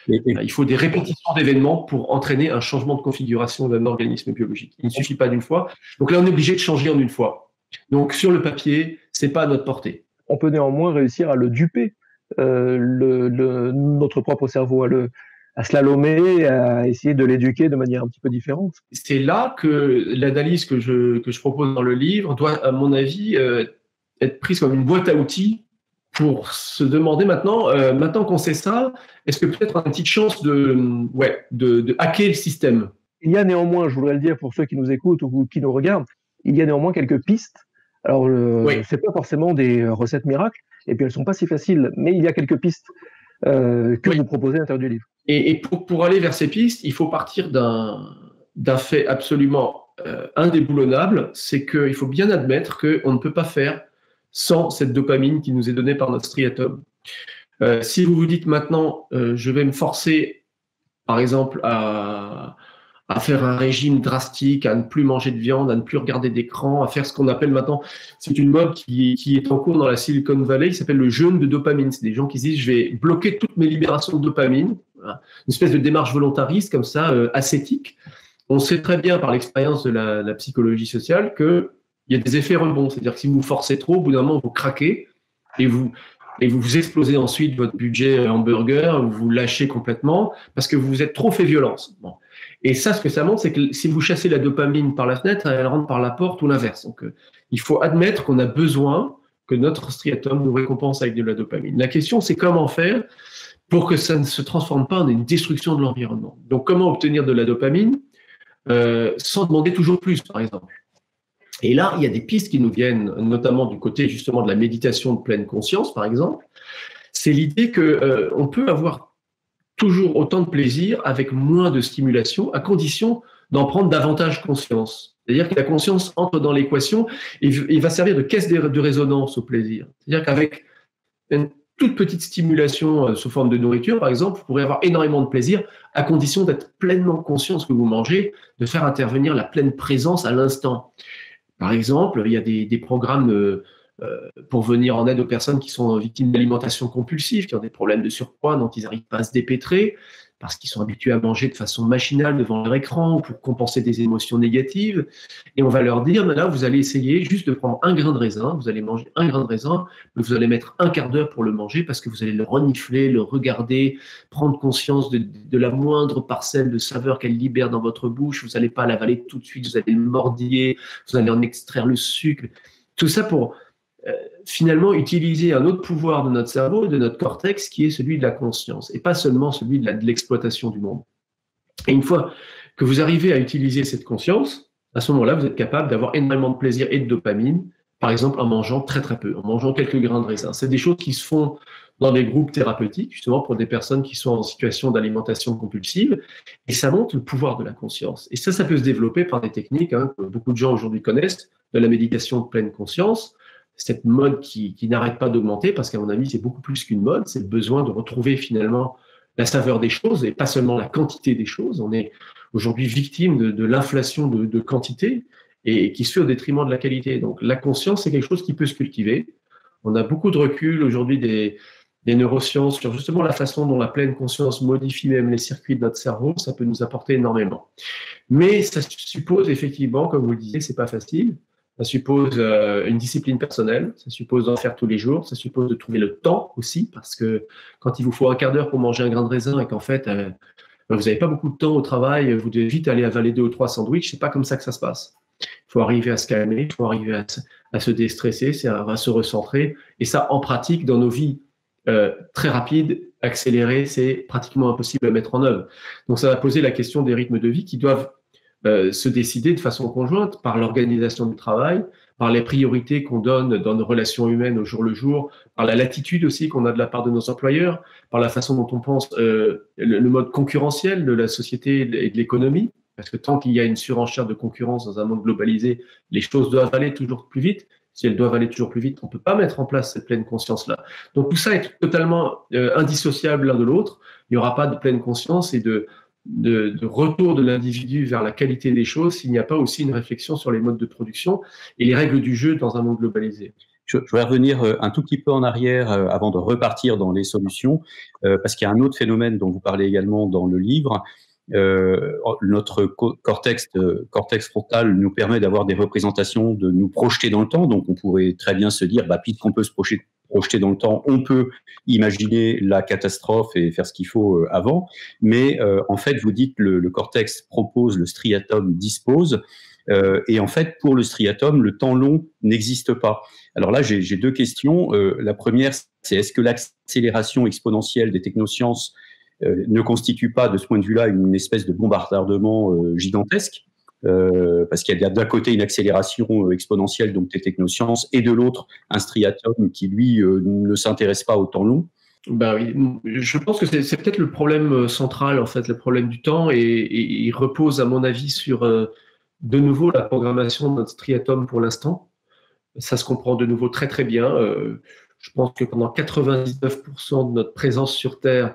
S2: Il faut des répétitions d'événements pour entraîner un changement de configuration d'un organisme biologique. Il ne suffit pas d'une fois. Donc là, on est obligé de changer en une fois. Donc sur le papier, c'est pas à notre portée.
S1: On peut néanmoins réussir à le duper, notre propre cerveau, à slalomer, à essayer de l'éduquer de manière un petit peu différente.
S2: C'est là que l'analyse que je propose dans le livre doit, à mon avis, être prise comme une boîte à outils pour se demander maintenant qu'on sait ça, est-ce que peut-être on a une petite chance de hacker le système?
S1: Il y a néanmoins, je voudrais le dire pour ceux qui nous écoutent ou qui nous regardent, il y a néanmoins quelques pistes. Alors, c'est pas forcément des recettes miracles, et puis elles sont pas si faciles, mais il y a quelques pistes que vous proposez à l'intérieur du livre.
S2: Et pour aller vers ces pistes, il faut partir d'un fait absolument indéboulonnable, c'est qu'il faut bien admettre qu'on ne peut pas faire sans cette dopamine qui nous est donnée par notre striatum. Si vous vous dites maintenant, je vais me forcer, par exemple, à faire un régime drastique, à ne plus manger de viande, à ne plus regarder d'écran, à faire ce qu'on appelle maintenant, c'est une mode qui est en cours dans la Silicon Valley, qui s'appelle le jeûne de dopamine. C'est des gens qui se disent, je vais bloquer toutes mes libérations de dopamine, voilà. Une espèce de démarche volontariste comme ça, ascétique. On sait très bien par l'expérience de la psychologie sociale qu'il y a des effets rebonds. C'est-à-dire que si vous vous forcez trop, au bout d'un moment, vous craquez et vous explosez ensuite votre budget hamburger, vous lâchez complètement parce que vous vous êtes trop fait violence. Bon. Et ça, ce que ça montre, c'est que si vous chassez la dopamine par la fenêtre, elle rentre par la porte ou l'inverse. Donc, il faut admettre qu'on a besoin que notre striatum nous récompense avec de la dopamine. La question, c'est comment faire pour que ça ne se transforme pas en une destruction de l'environnement. Donc, comment obtenir de la dopamine sans demander toujours plus, par exemple. Et là, il y a des pistes qui nous viennent, notamment du côté justement de la méditation de pleine conscience, par exemple. C'est l'idée qu'on peut avoir toujours autant de plaisir avec moins de stimulation, à condition d'en prendre davantage conscience. C'est-à-dire que la conscience entre dans l'équation et va servir de caisse de résonance au plaisir. C'est-à-dire qu'avec une toute petite stimulation sous forme de nourriture, par exemple, vous pourrez avoir énormément de plaisir à condition d'être pleinement conscient de ce que vous mangez, de faire intervenir la pleine présence à l'instant. Par exemple, il y a des programmes pour venir en aide aux personnes qui sont victimes d'alimentation compulsive, qui ont des problèmes de surpoids dont ils n'arrivent pas à se dépêtrer, parce qu'ils sont habitués à manger de façon machinale devant leur écran, pour compenser des émotions négatives. Et on va leur dire, là, vous allez essayer juste de prendre un grain de raisin, vous allez manger un grain de raisin, mais vous allez mettre un quart d'heure pour le manger, parce que vous allez le renifler, le regarder, prendre conscience de la moindre parcelle de saveur qu'elle libère dans votre bouche. Vous n'allez pas l'avaler tout de suite, vous allez le mordiller, vous allez en extraire le sucre. Tout ça pour finalement utiliser un autre pouvoir de notre cerveau, de notre cortex, qui est celui de la conscience, et pas seulement celui de l'exploitation du monde. Et une fois que vous arrivez à utiliser cette conscience, à ce moment-là, vous êtes capable d'avoir énormément de plaisir et de dopamine, par exemple en mangeant très très peu, en mangeant quelques grains de raisin. C'est des choses qui se font dans des groupes thérapeutiques, justement pour des personnes qui sont en situation d'alimentation compulsive, et ça montre le pouvoir de la conscience. Et ça peut se développer par des techniques que beaucoup de gens aujourd'hui connaissent, de la méditation de pleine conscience, cette mode qui n'arrête pas d'augmenter, parce qu'à mon avis, c'est beaucoup plus qu'une mode, c'est le besoin de retrouver finalement la saveur des choses, et pas seulement la quantité des choses. On est aujourd'hui victime de l'inflation de quantité, et qui se fait au détriment de la qualité. Donc la conscience, c'est quelque chose qui peut se cultiver. On a beaucoup de recul aujourd'hui des neurosciences sur justement la façon dont la pleine conscience modifie même les circuits de notre cerveau. Ça peut nous apporter énormément. Mais ça suppose effectivement, comme vous le disiez, c'est pas facile. Ça suppose une discipline personnelle, ça suppose d'en faire tous les jours, ça suppose de trouver le temps aussi, parce que quand il vous faut un quart d'heure pour manger un grain de raisin et qu'en fait, vous n'avez pas beaucoup de temps au travail, vous devez vite aller avaler 2 ou 3 sandwichs, c'est pas comme ça que ça se passe. Il faut arriver à se calmer, il faut arriver à se déstresser, à se recentrer. Et ça, en pratique, dans nos vies très rapides, accélérées, c'est pratiquement impossible à mettre en œuvre. Donc ça va poser la question des rythmes de vie qui doivent se décider de façon conjointe par l'organisation du travail, par les priorités qu'on donne dans nos relations humaines au jour le jour, par la latitude aussi qu'on a de la part de nos employeurs, par la façon dont on pense le mode concurrentiel de la société et de l'économie, parce que tant qu'il y a une surenchère de concurrence dans un monde globalisé, les choses doivent aller toujours plus vite. Si elles doivent aller toujours plus vite, on ne peut pas mettre en place cette pleine conscience-là. Donc tout ça est totalement indissociable l'un de l'autre. Il n'y aura pas de pleine conscience et de retour de l'individu vers la qualité des choses s'il n'y a pas aussi une réflexion sur les modes de production et les règles du jeu dans un monde globalisé.
S3: Je vais revenir un tout petit peu en arrière avant de repartir dans les solutions, parce qu'il y a un autre phénomène dont vous parlez également dans le livre. Notre cortex frontal nous permet d'avoir des représentations, de nous projeter dans le temps. Donc, on pourrait très bien se dire, puisqu'on peut se projeter dans le temps, on peut imaginer la catastrophe et faire ce qu'il faut avant. Mais en fait, vous dites le cortex propose, le striatum dispose. Et en fait, pour le striatum, le temps long n'existe pas. Alors là, j'ai deux questions. La première, c'est est-ce que l'accélération exponentielle des technosciences ne constitue pas, de ce point de vue-là, une espèce de bombardement gigantesque, parce qu'il y a d'un côté une accélération exponentielle donc des technosciences, et de l'autre un striatum qui, lui, ne s'intéresse pas au temps long.
S2: Oui, je pense que c'est peut-être le problème central, en fait, le problème du temps, et il repose, à mon avis, sur, de nouveau, la programmation de notre striatum pour l'instant. Ça se comprend de nouveau très, très bien. Je pense que pendant 99% de notre présence sur Terre,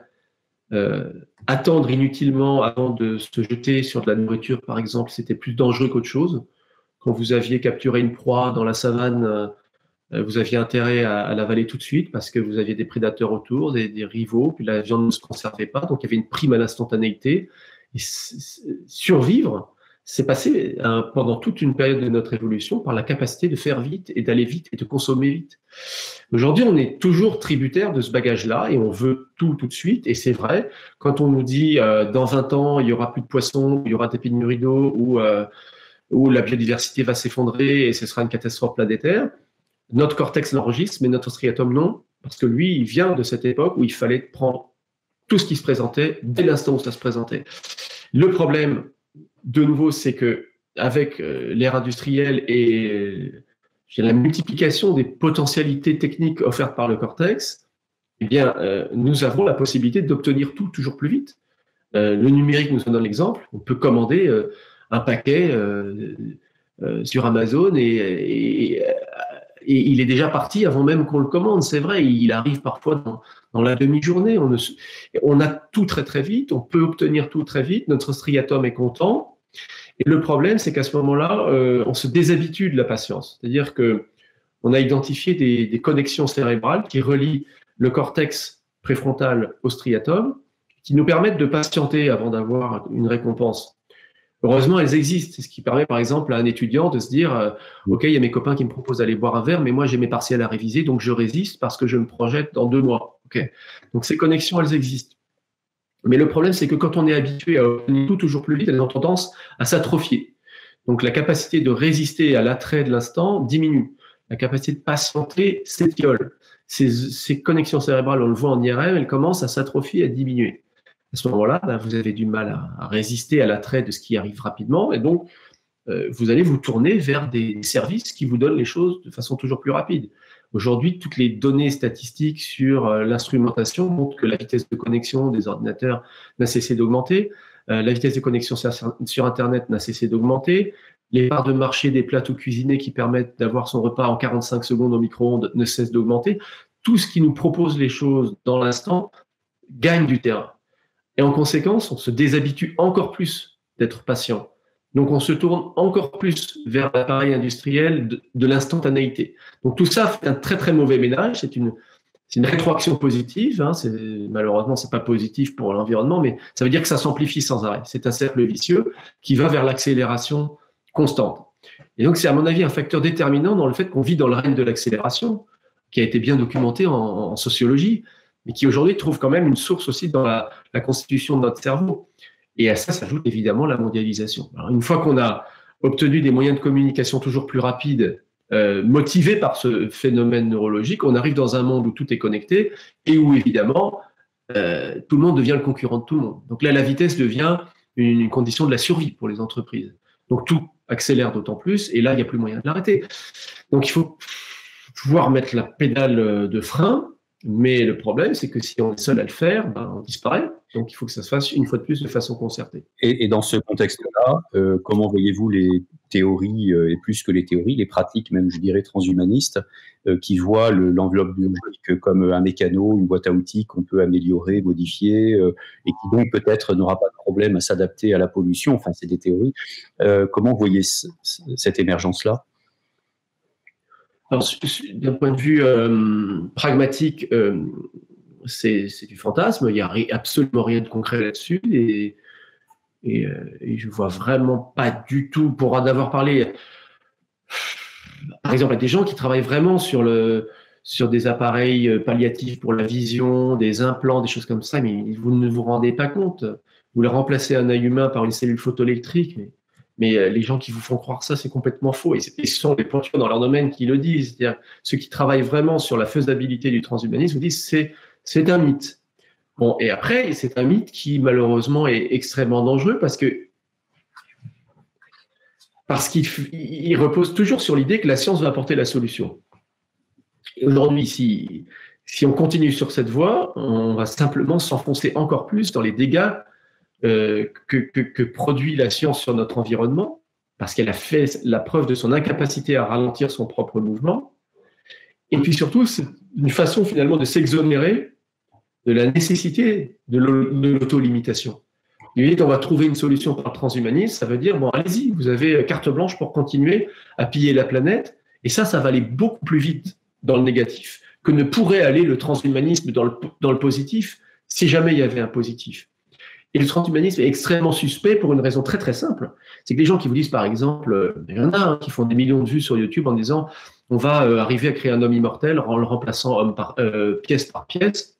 S2: attendre inutilement avant de se jeter sur de la nourriture, par exemple, c'était plus dangereux qu'autre chose. Quand vous aviez capturé une proie dans la savane, vous aviez intérêt à l'avaler tout de suite parce que vous aviez des prédateurs autour, des rivaux, puis la viande ne se conservait pas, donc il y avait une prime à l'instantanéité. Et survivre, c'est passé pendant toute une période de notre évolution par la capacité de faire vite et d'aller vite et de consommer vite. Aujourd'hui, on est toujours tributaire de ce bagage-là et on veut tout de suite. Et c'est vrai, quand on nous dit dans 20 ans, il n'y aura plus de poissons, il y aura des pénuries d'eau ou la biodiversité va s'effondrer et ce sera une catastrophe planétaire, notre cortex l'enregistre, mais notre striatum non, parce que lui, il vient de cette époque où il fallait prendre tout ce qui se présentait dès l'instant où ça se présentait. Le problème, de nouveau, c'est que avec l'ère industrielle et la multiplication des potentialités techniques offertes par le cortex, eh bien, nous avons la possibilité d'obtenir tout toujours plus vite. Le numérique nous en donne l'exemple. On peut commander un paquet sur Amazon et il est déjà parti avant même qu'on le commande. C'est vrai, il arrive parfois dans la demi-journée. On a tout très très vite, on peut obtenir tout très vite. Notre striatum est content. Et le problème, c'est qu'à ce moment-là, on se déshabitue de la patience. C'est-à-dire qu'on a identifié des connexions cérébrales qui relient le cortex préfrontal au striatum, qui nous permettent de patienter avant d'avoir une récompense. Heureusement, elles existent. C'est ce qui permet, par exemple, à un étudiant de se dire OK, il y a mes copains qui me proposent d'aller boire un verre, mais moi, j'ai mes partiels à réviser, donc je résiste parce que je me projette dans 2 mois. OK. Donc, ces connexions, elles existent. Mais le problème, c'est que quand on est habitué à obtenir tout toujours plus vite, elles ont tendance à s'atrophier. Donc, la capacité de résister à l'attrait de l'instant diminue. La capacité de patienter s'étiole. Ces connexions cérébrales, on le voit en IRM, elles commencent à s'atrophier, à diminuer. À ce moment-là, vous avez du mal à résister à l'attrait de ce qui arrive rapidement, et donc vous allez vous tourner vers des services qui vous donnent les choses de façon toujours plus rapide. Aujourd'hui, toutes les données statistiques sur l'instrumentation montrent que la vitesse de connexion des ordinateurs n'a cessé d'augmenter, la vitesse de connexion sur Internet n'a cessé d'augmenter, les parts de marché des plateaux cuisinés qui permettent d'avoir son repas en 45 secondes au micro-ondes ne cessent d'augmenter. Tout ce qui nous propose les choses dans l'instant gagne du terrain. Et en conséquence, on se déshabitue encore plus d'être patient. Donc, on se tourne encore plus vers l'appareil industriel de l'instantanéité. Donc, tout ça fait un très, très mauvais ménage. C'est une rétroaction positive. Malheureusement, c'est pas positif pour l'environnement, mais ça veut dire que ça s'amplifie sans arrêt. C'est un cercle vicieux qui va vers l'accélération constante. Et donc, c'est à mon avis un facteur déterminant dans le fait qu'on vit dans le règne de l'accélération, qui a été bien documenté en sociologie, mais qui aujourd'hui trouve quand même une source aussi dans la constitution de notre cerveau. Et à ça s'ajoute évidemment la mondialisation. Alors, une fois qu'on a obtenu des moyens de communication toujours plus rapides, motivés par ce phénomène neurologique, on arrive dans un monde où tout est connecté et où évidemment tout le monde devient le concurrent de tout le monde. Donc là, la vitesse devient une condition de la survie pour les entreprises. Donc tout accélère d'autant plus et là, il n'y a plus moyen de l'arrêter. Donc il faut pouvoir mettre la pédale de frein. Mais le problème, c'est que si on est seul à le faire, on disparaît. Donc, il faut que ça se fasse une fois de plus de façon concertée.
S3: Et dans ce contexte-là, comment voyez-vous les théories, et plus que les théories, les pratiques même, je dirais, transhumanistes, qui voient l'enveloppe biologique comme un mécano, une boîte à outils qu'on peut améliorer, modifier, et qui donc peut-être n'aura pas de problème à s'adapter à la pollution. Enfin, c'est des théories. Comment vous voyez cette émergence-là ?
S2: D'un point de vue pragmatique, c'est du fantasme. Il n'y a absolument rien de concret là-dessus. Et je ne vois vraiment pas du tout, pour en avoir parlé, par exemple, il y a des gens qui travaillent vraiment sur des appareils palliatifs pour la vision, des implants, des choses comme ça, mais vous ne vous rendez pas compte. Vous voulez remplacer un œil humain par une cellule photoélectrique, mais les gens qui vous font croire ça, c'est complètement faux. Et ce sont les pointures dans leur domaine qui le disent. C'est-à-dire, ceux qui travaillent vraiment sur la faisabilité du transhumanisme vous disent c'est un mythe. Bon, et après, c'est un mythe qui, malheureusement, est extrêmement dangereux parce qu'il repose toujours sur l'idée que la science va apporter la solution. Et aujourd'hui, si on continue sur cette voie, on va simplement s'enfoncer encore plus dans les dégâts que produit la science sur notre environnement, parce qu'elle a fait la preuve de son incapacité à ralentir son propre mouvement. Et puis surtout, c'est une façon finalement de s'exonérer de la nécessité de l'auto-limitation. Et on va trouver une solution par le transhumanisme, ça veut dire, bon, allez-y, vous avez carte blanche pour continuer à piller la planète, et ça va aller beaucoup plus vite dans le négatif que ne pourrait aller le transhumanisme dans le positif si jamais il y avait un positif. Et le transhumanisme est extrêmement suspect pour une raison très très simple. C'est que les gens qui vous disent, par exemple, il y en a qui font des millions de vues sur YouTube en disant on va arriver à créer un homme immortel en le remplaçant pièce par pièce,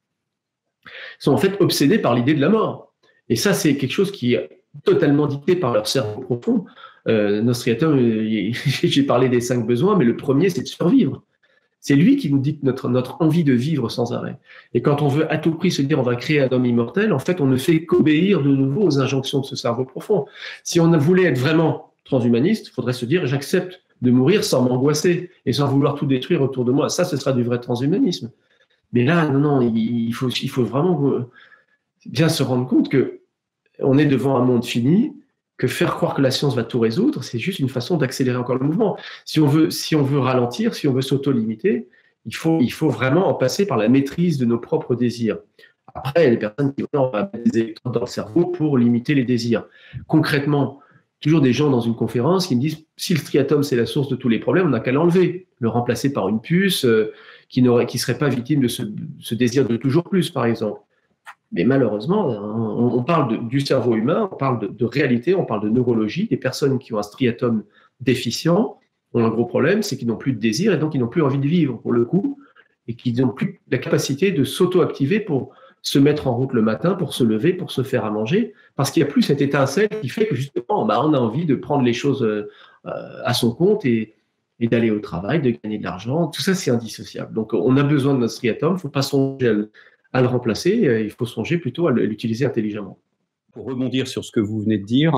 S2: sont en fait obsédés par l'idée de la mort. Et ça, c'est quelque chose qui est totalement dicté par leur cerveau profond. Nostriatum, j'ai parlé des 5 besoins, mais le premier, c'est de survivre. C'est lui qui nous dicte notre envie de vivre sans arrêt. Et quand on veut à tout prix se dire on va créer un homme immortel, en fait, on ne fait qu'obéir de nouveau aux injonctions de ce cerveau profond. Si on voulait être vraiment transhumaniste, il faudrait se dire j'accepte de mourir sans m'angoisser et sans vouloir tout détruire autour de moi. Ça, ce sera du vrai transhumanisme. Mais là, non, il faut vraiment bien se rendre compte qu'on est devant un monde fini, que faire croire que la science va tout résoudre, c'est juste une façon d'accélérer encore le mouvement. Si on veut ralentir, si on veut s'auto-limiter, il faut vraiment en passer par la maîtrise de nos propres désirs. Après, il y a des personnes qui vont mettre des électrodes dans le cerveau pour limiter les désirs. Concrètement, toujours des gens dans une conférence qui me disent si le striatum c'est la source de tous les problèmes, on n'a qu'à l'enlever, le remplacer par une puce qui ne serait pas victime de ce désir de toujours plus, par exemple. Mais malheureusement, on parle du cerveau humain, on parle de réalité, on parle de neurologie. Des personnes qui ont un striatum déficient ont un gros problème, c'est qu'ils n'ont plus de désir et donc ils n'ont plus envie de vivre, pour le coup, et qu'ils n'ont plus la capacité de s'auto-activer pour se mettre en route le matin, pour se lever, pour se faire à manger, parce qu'il n'y a plus cette étincelle qui fait que justement, on a envie de prendre les choses à son compte et d'aller au travail, de gagner de l'argent. Tout ça, c'est indissociable. Donc, on a besoin de notre striatum, il ne faut pas songer à le remplacer, il faut songer plutôt à l'utiliser intelligemment.
S3: Pour rebondir sur ce que vous venez de dire,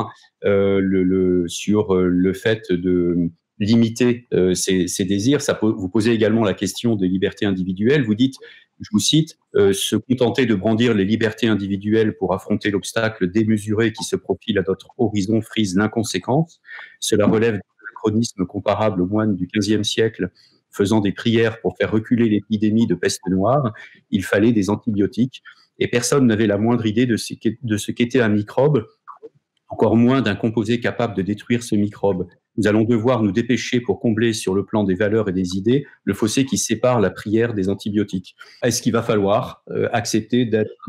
S3: sur le fait de limiter ses désirs, vous posez également la question des libertés individuelles. Vous dites, je vous cite, se contenter de brandir les libertés individuelles pour affronter l'obstacle démesuré qui se profile à notre horizon frise l'inconséquence. Cela relève d'un anachronisme comparable aux moines du XVe siècle faisant des prières pour faire reculer l'épidémie de peste noire. Il fallait des antibiotiques et personne n'avait la moindre idée de ce qu'était un microbe, encore moins d'un composé capable de détruire ce microbe. Nous allons devoir nous dépêcher pour combler sur le plan des valeurs et des idées le fossé qui sépare la prière des antibiotiques. Est-ce qu'il va falloir accepter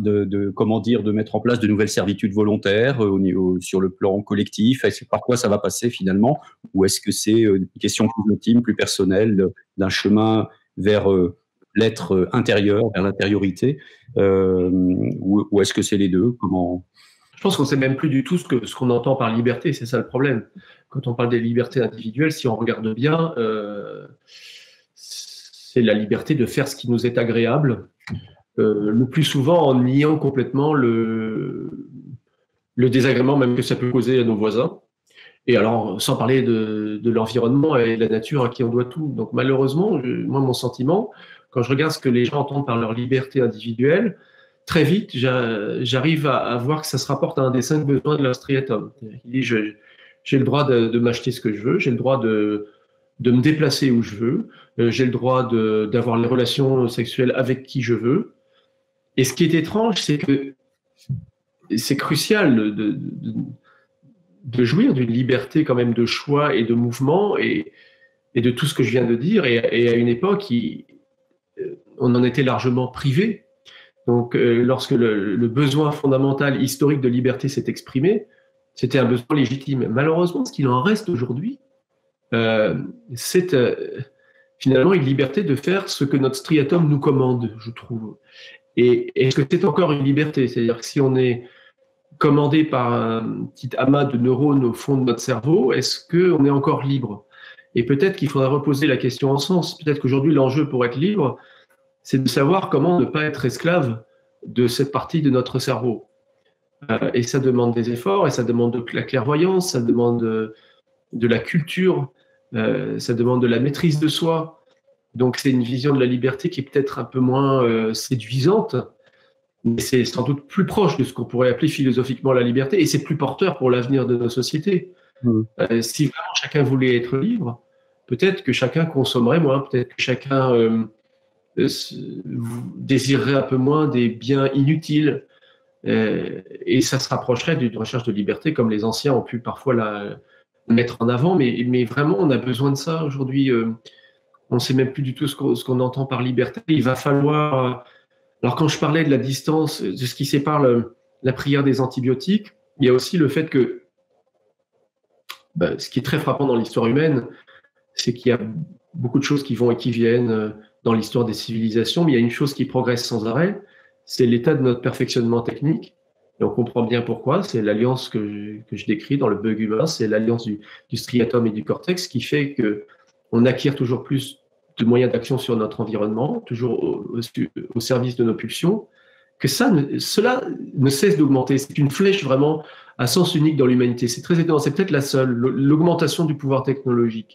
S3: de mettre en place de nouvelles servitudes volontaires sur le plan collectif? Par quoi ça va passer finalement? Ou est-ce que c'est une question plus intime, plus personnelle, d'un chemin vers l'être intérieur, vers l'intériorité, ou est-ce que c'est les deux?
S2: Je pense qu'on ne sait même plus du tout ce qu'on entend par liberté, c'est ça le problème. Quand on parle des libertés individuelles, si on regarde bien, c'est la liberté de faire ce qui nous est agréable, le plus souvent en niant complètement le désagrément même que ça peut causer à nos voisins. Et alors, sans parler de l'environnement et de la nature à qui on doit tout. Donc malheureusement, moi, mon sentiment, quand je regarde ce que les gens entendent par leur liberté individuelle, très vite, j'arrive à voir que ça se rapporte à un des 5 besoins de leur striatum. Il dit, j'ai le droit de m'acheter ce que je veux, j'ai le droit de me déplacer où je veux, j'ai le droit d'avoir les relations sexuelles avec qui je veux. Et ce qui est étrange, c'est que c'est crucial de jouir d'une liberté quand même de choix et de mouvement. Et et de tout ce que je viens de dire. Et à une époque, on en était largement privé. Donc, lorsque le besoin fondamental historique de liberté s'est exprimé, c'était un besoin légitime. Malheureusement, ce qu'il en reste aujourd'hui, c'est finalement une liberté de faire ce que notre striatum nous commande, je trouve. Et est-ce que c'est encore une liberté? C'est-à-dire que si on est commandé par un petit amas de neurones au fond de notre cerveau, est-ce qu'on est encore libre? Et peut-être qu'il faudrait reposer la question en sens. Peut-être qu'aujourd'hui, l'enjeu pour être libre, c'est de savoir comment ne pas être esclave de cette partie de notre cerveau. Et ça demande des efforts, et ça demande de la clairvoyance, ça demande de la culture, ça demande de la maîtrise de soi. Donc c'est une vision de la liberté qui est peut-être un peu moins séduisante, mais c'est sans doute plus proche de ce qu'on pourrait appeler philosophiquement la liberté, et c'est plus porteur pour l'avenir de nos sociétés. Si vraiment chacun voulait être libre, peut-être que chacun consommerait moins, peut-être que chacun désirerait un peu moins des biens inutiles, et ça se rapprocherait d'une recherche de liberté comme les anciens ont pu parfois la mettre en avant, mais vraiment on a besoin de ça aujourd'hui. On ne sait même plus du tout ce qu'on entend par liberté. Il va falloir... Alors quand je parlais de la distance, de ce qui sépare la prière des antibiotiques, il y a aussi le fait que ce qui est très frappant dans l'histoire humaine, c'est qu'il y a beaucoup de choses qui vont et qui viennent dans l'histoire des civilisations, mais il y a une chose qui progresse sans arrêt, c'est l'état de notre perfectionnement technique. Et on comprend bien pourquoi. C'est l'alliance que je décris dans le bug humain, c'est l'alliance du striatum et du cortex qui fait qu'on acquiert toujours plus de moyens d'action sur notre environnement, toujours au service de nos pulsions, que cela ne cesse d'augmenter. C'est une flèche vraiment à sens unique dans l'humanité. C'est très étonnant, c'est peut-être la seule, l'augmentation du pouvoir technologique.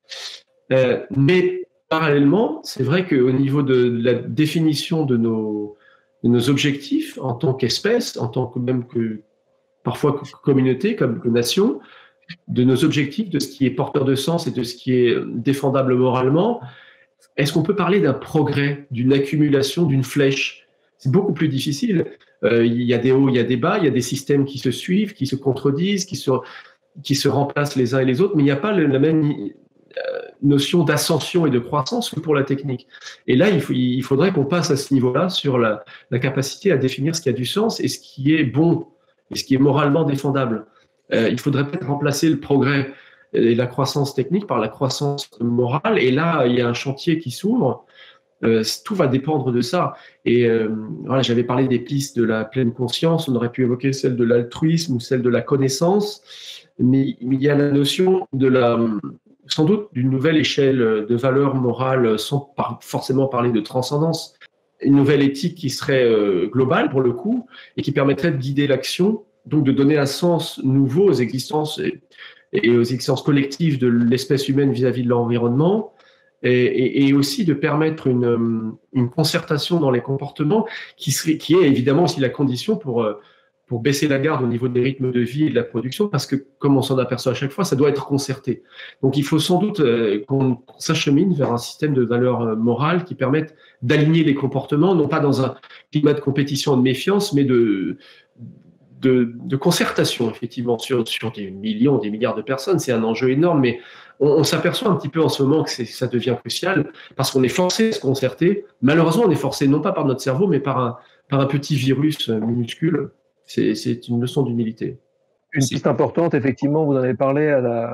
S2: Mais parallèlement, c'est vrai qu'au niveau de la définition de nos objectifs en tant qu'espèce, en tant que même que parfois que communauté, comme que nation, de nos objectifs, de ce qui est porteur de sens et de ce qui est défendable moralement, est-ce qu'on peut parler d'un progrès, d'une accumulation, d'une flèche? C'est beaucoup plus difficile. Il y a des hauts, il y a des bas, il y a des systèmes qui se suivent, qui se contredisent, qui se remplacent les uns et les autres, mais il n'y a pas la même notion d'ascension et de croissance que pour la technique. Et là, il faudrait qu'on passe à ce niveau-là sur la capacité à définir ce qui a du sens et ce qui est bon et ce qui est moralement défendable. Il faudrait peut-être remplacer le progrès et la croissance technique par la croissance morale. Et là, il y a un chantier qui s'ouvre. Tout va dépendre de ça. Et voilà, j'avais parlé des pistes de la pleine conscience. On aurait pu évoquer celle de l'altruisme ou celle de la connaissance. Mais il y a la notion sans doute d'une nouvelle échelle de valeurs morales, sans forcément parler de transcendance. Une nouvelle éthique qui serait globale pour le coup et qui permettrait de guider l'action, donc de donner un sens nouveau aux existences et aux existences collectives de l'espèce humaine vis-à-vis de l'environnement, et aussi de permettre une concertation dans les comportements qui est évidemment aussi la condition pour baisser la garde au niveau des rythmes de vie et de la production, parce que, comme on s'en aperçoit à chaque fois, ça doit être concerté. Donc il faut sans doute qu'on s'achemine vers un système de valeurs morales qui permettent d'aligner les comportements, non pas dans un climat de compétition et de méfiance, mais de concertation, effectivement, sur des millions, des milliards de personnes. C'est un enjeu énorme, mais on s'aperçoit un petit peu en ce moment que ça devient crucial, parce qu'on est forcé de se concerter. Malheureusement, on est forcé non pas par notre cerveau, mais par un petit virus minuscule. C'est une leçon d'humilité.
S1: Une piste importante, effectivement, vous en avez parlé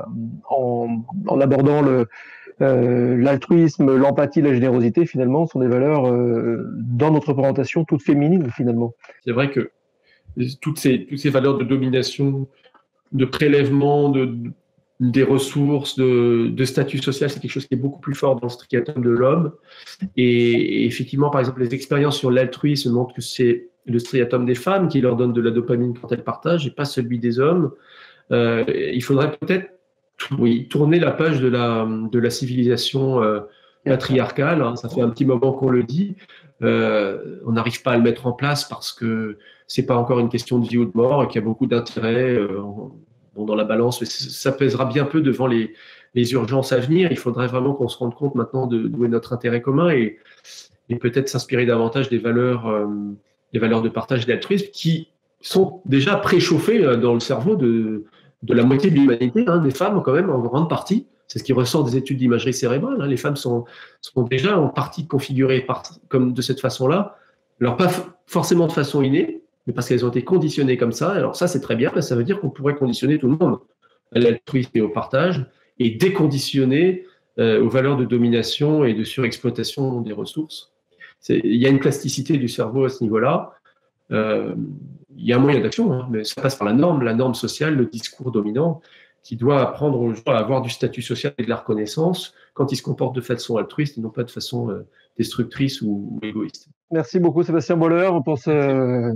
S1: en abordant l'altruisme, l'empathie, la générosité, finalement, sont des valeurs dans notre représentation toutes féminines, finalement.
S2: C'est vrai que toutes ces valeurs de domination, de prélèvement, des ressources, de statut social, c'est quelque chose qui est beaucoup plus fort dans le striatum de l'homme. Et effectivement, par exemple, les expériences sur l'altruisme montrent que c'est le striatum des femmes qui leur donne de la dopamine quand elles partagent et pas celui des hommes. Il faudrait peut-être tourner la page de la civilisation patriarcale. Hein. Ça fait un petit moment qu'on le dit. On n'arrive pas à le mettre en place parce que c'est pas encore une question de vie ou de mort et qu'il y a beaucoup d'intérêts dans la balance. Mais ça pèsera bien peu devant les urgences à venir. Il faudrait vraiment qu'on se rende compte maintenant d'où est notre intérêt commun et peut-être s'inspirer davantage des valeurs de partage et d'altruisme qui sont déjà préchauffées dans le cerveau de de la moitié de l'humanité, des femmes quand même en grande partie. C'est ce qui ressort des études d'imagerie cérébrale. Les femmes sont déjà en partie configurées comme de cette façon-là. Alors pas forcément de façon innée, mais parce qu'elles ont été conditionnées comme ça. Alors ça, c'est très bien, ça veut dire qu'on pourrait conditionner tout le monde à l'altruisme et au partage, et déconditionner aux valeurs de domination et de surexploitation des ressources. Il y a une plasticité du cerveau à ce niveau-là. Il y a un moyen d'action, mais ça passe par la norme sociale, le discours dominant, qui doit apprendre aux gens à avoir du statut social et de la reconnaissance quand ils se comportent de façon altruiste et non pas de façon destructrice ou égoïste.
S1: Merci beaucoup Sébastien Boller pour ce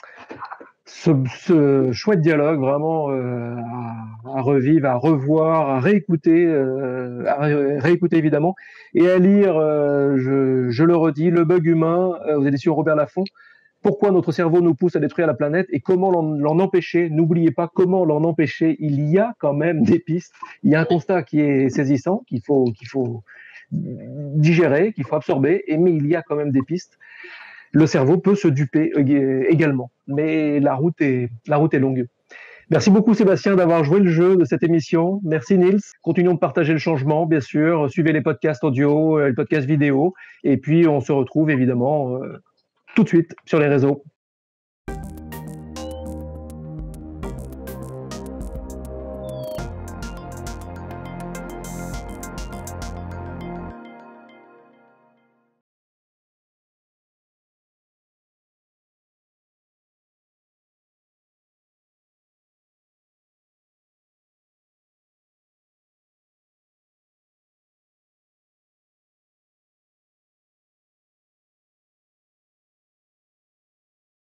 S1: chouette dialogue, vraiment à revivre, à revoir, à réécouter évidemment, et à lire, je le redis, Le bug humain aux éditions Robert Laffont. Pourquoi notre cerveau nous pousse à détruire la planète et comment l'en empêcher. N'oubliez pas comment l'en empêcher. Il y a quand même des pistes. Il y a un constat qui est saisissant, qu'il faut digérer, qu'il faut absorber, mais il y a quand même des pistes. Le cerveau peut se duper également, mais la route est longue. Merci beaucoup Sébastien d'avoir joué le jeu de cette émission. Merci Nils. Continuons de partager le changement, bien sûr. Suivez les podcasts audio, les podcasts vidéo, et puis on se retrouve évidemment tout de suite sur les réseaux.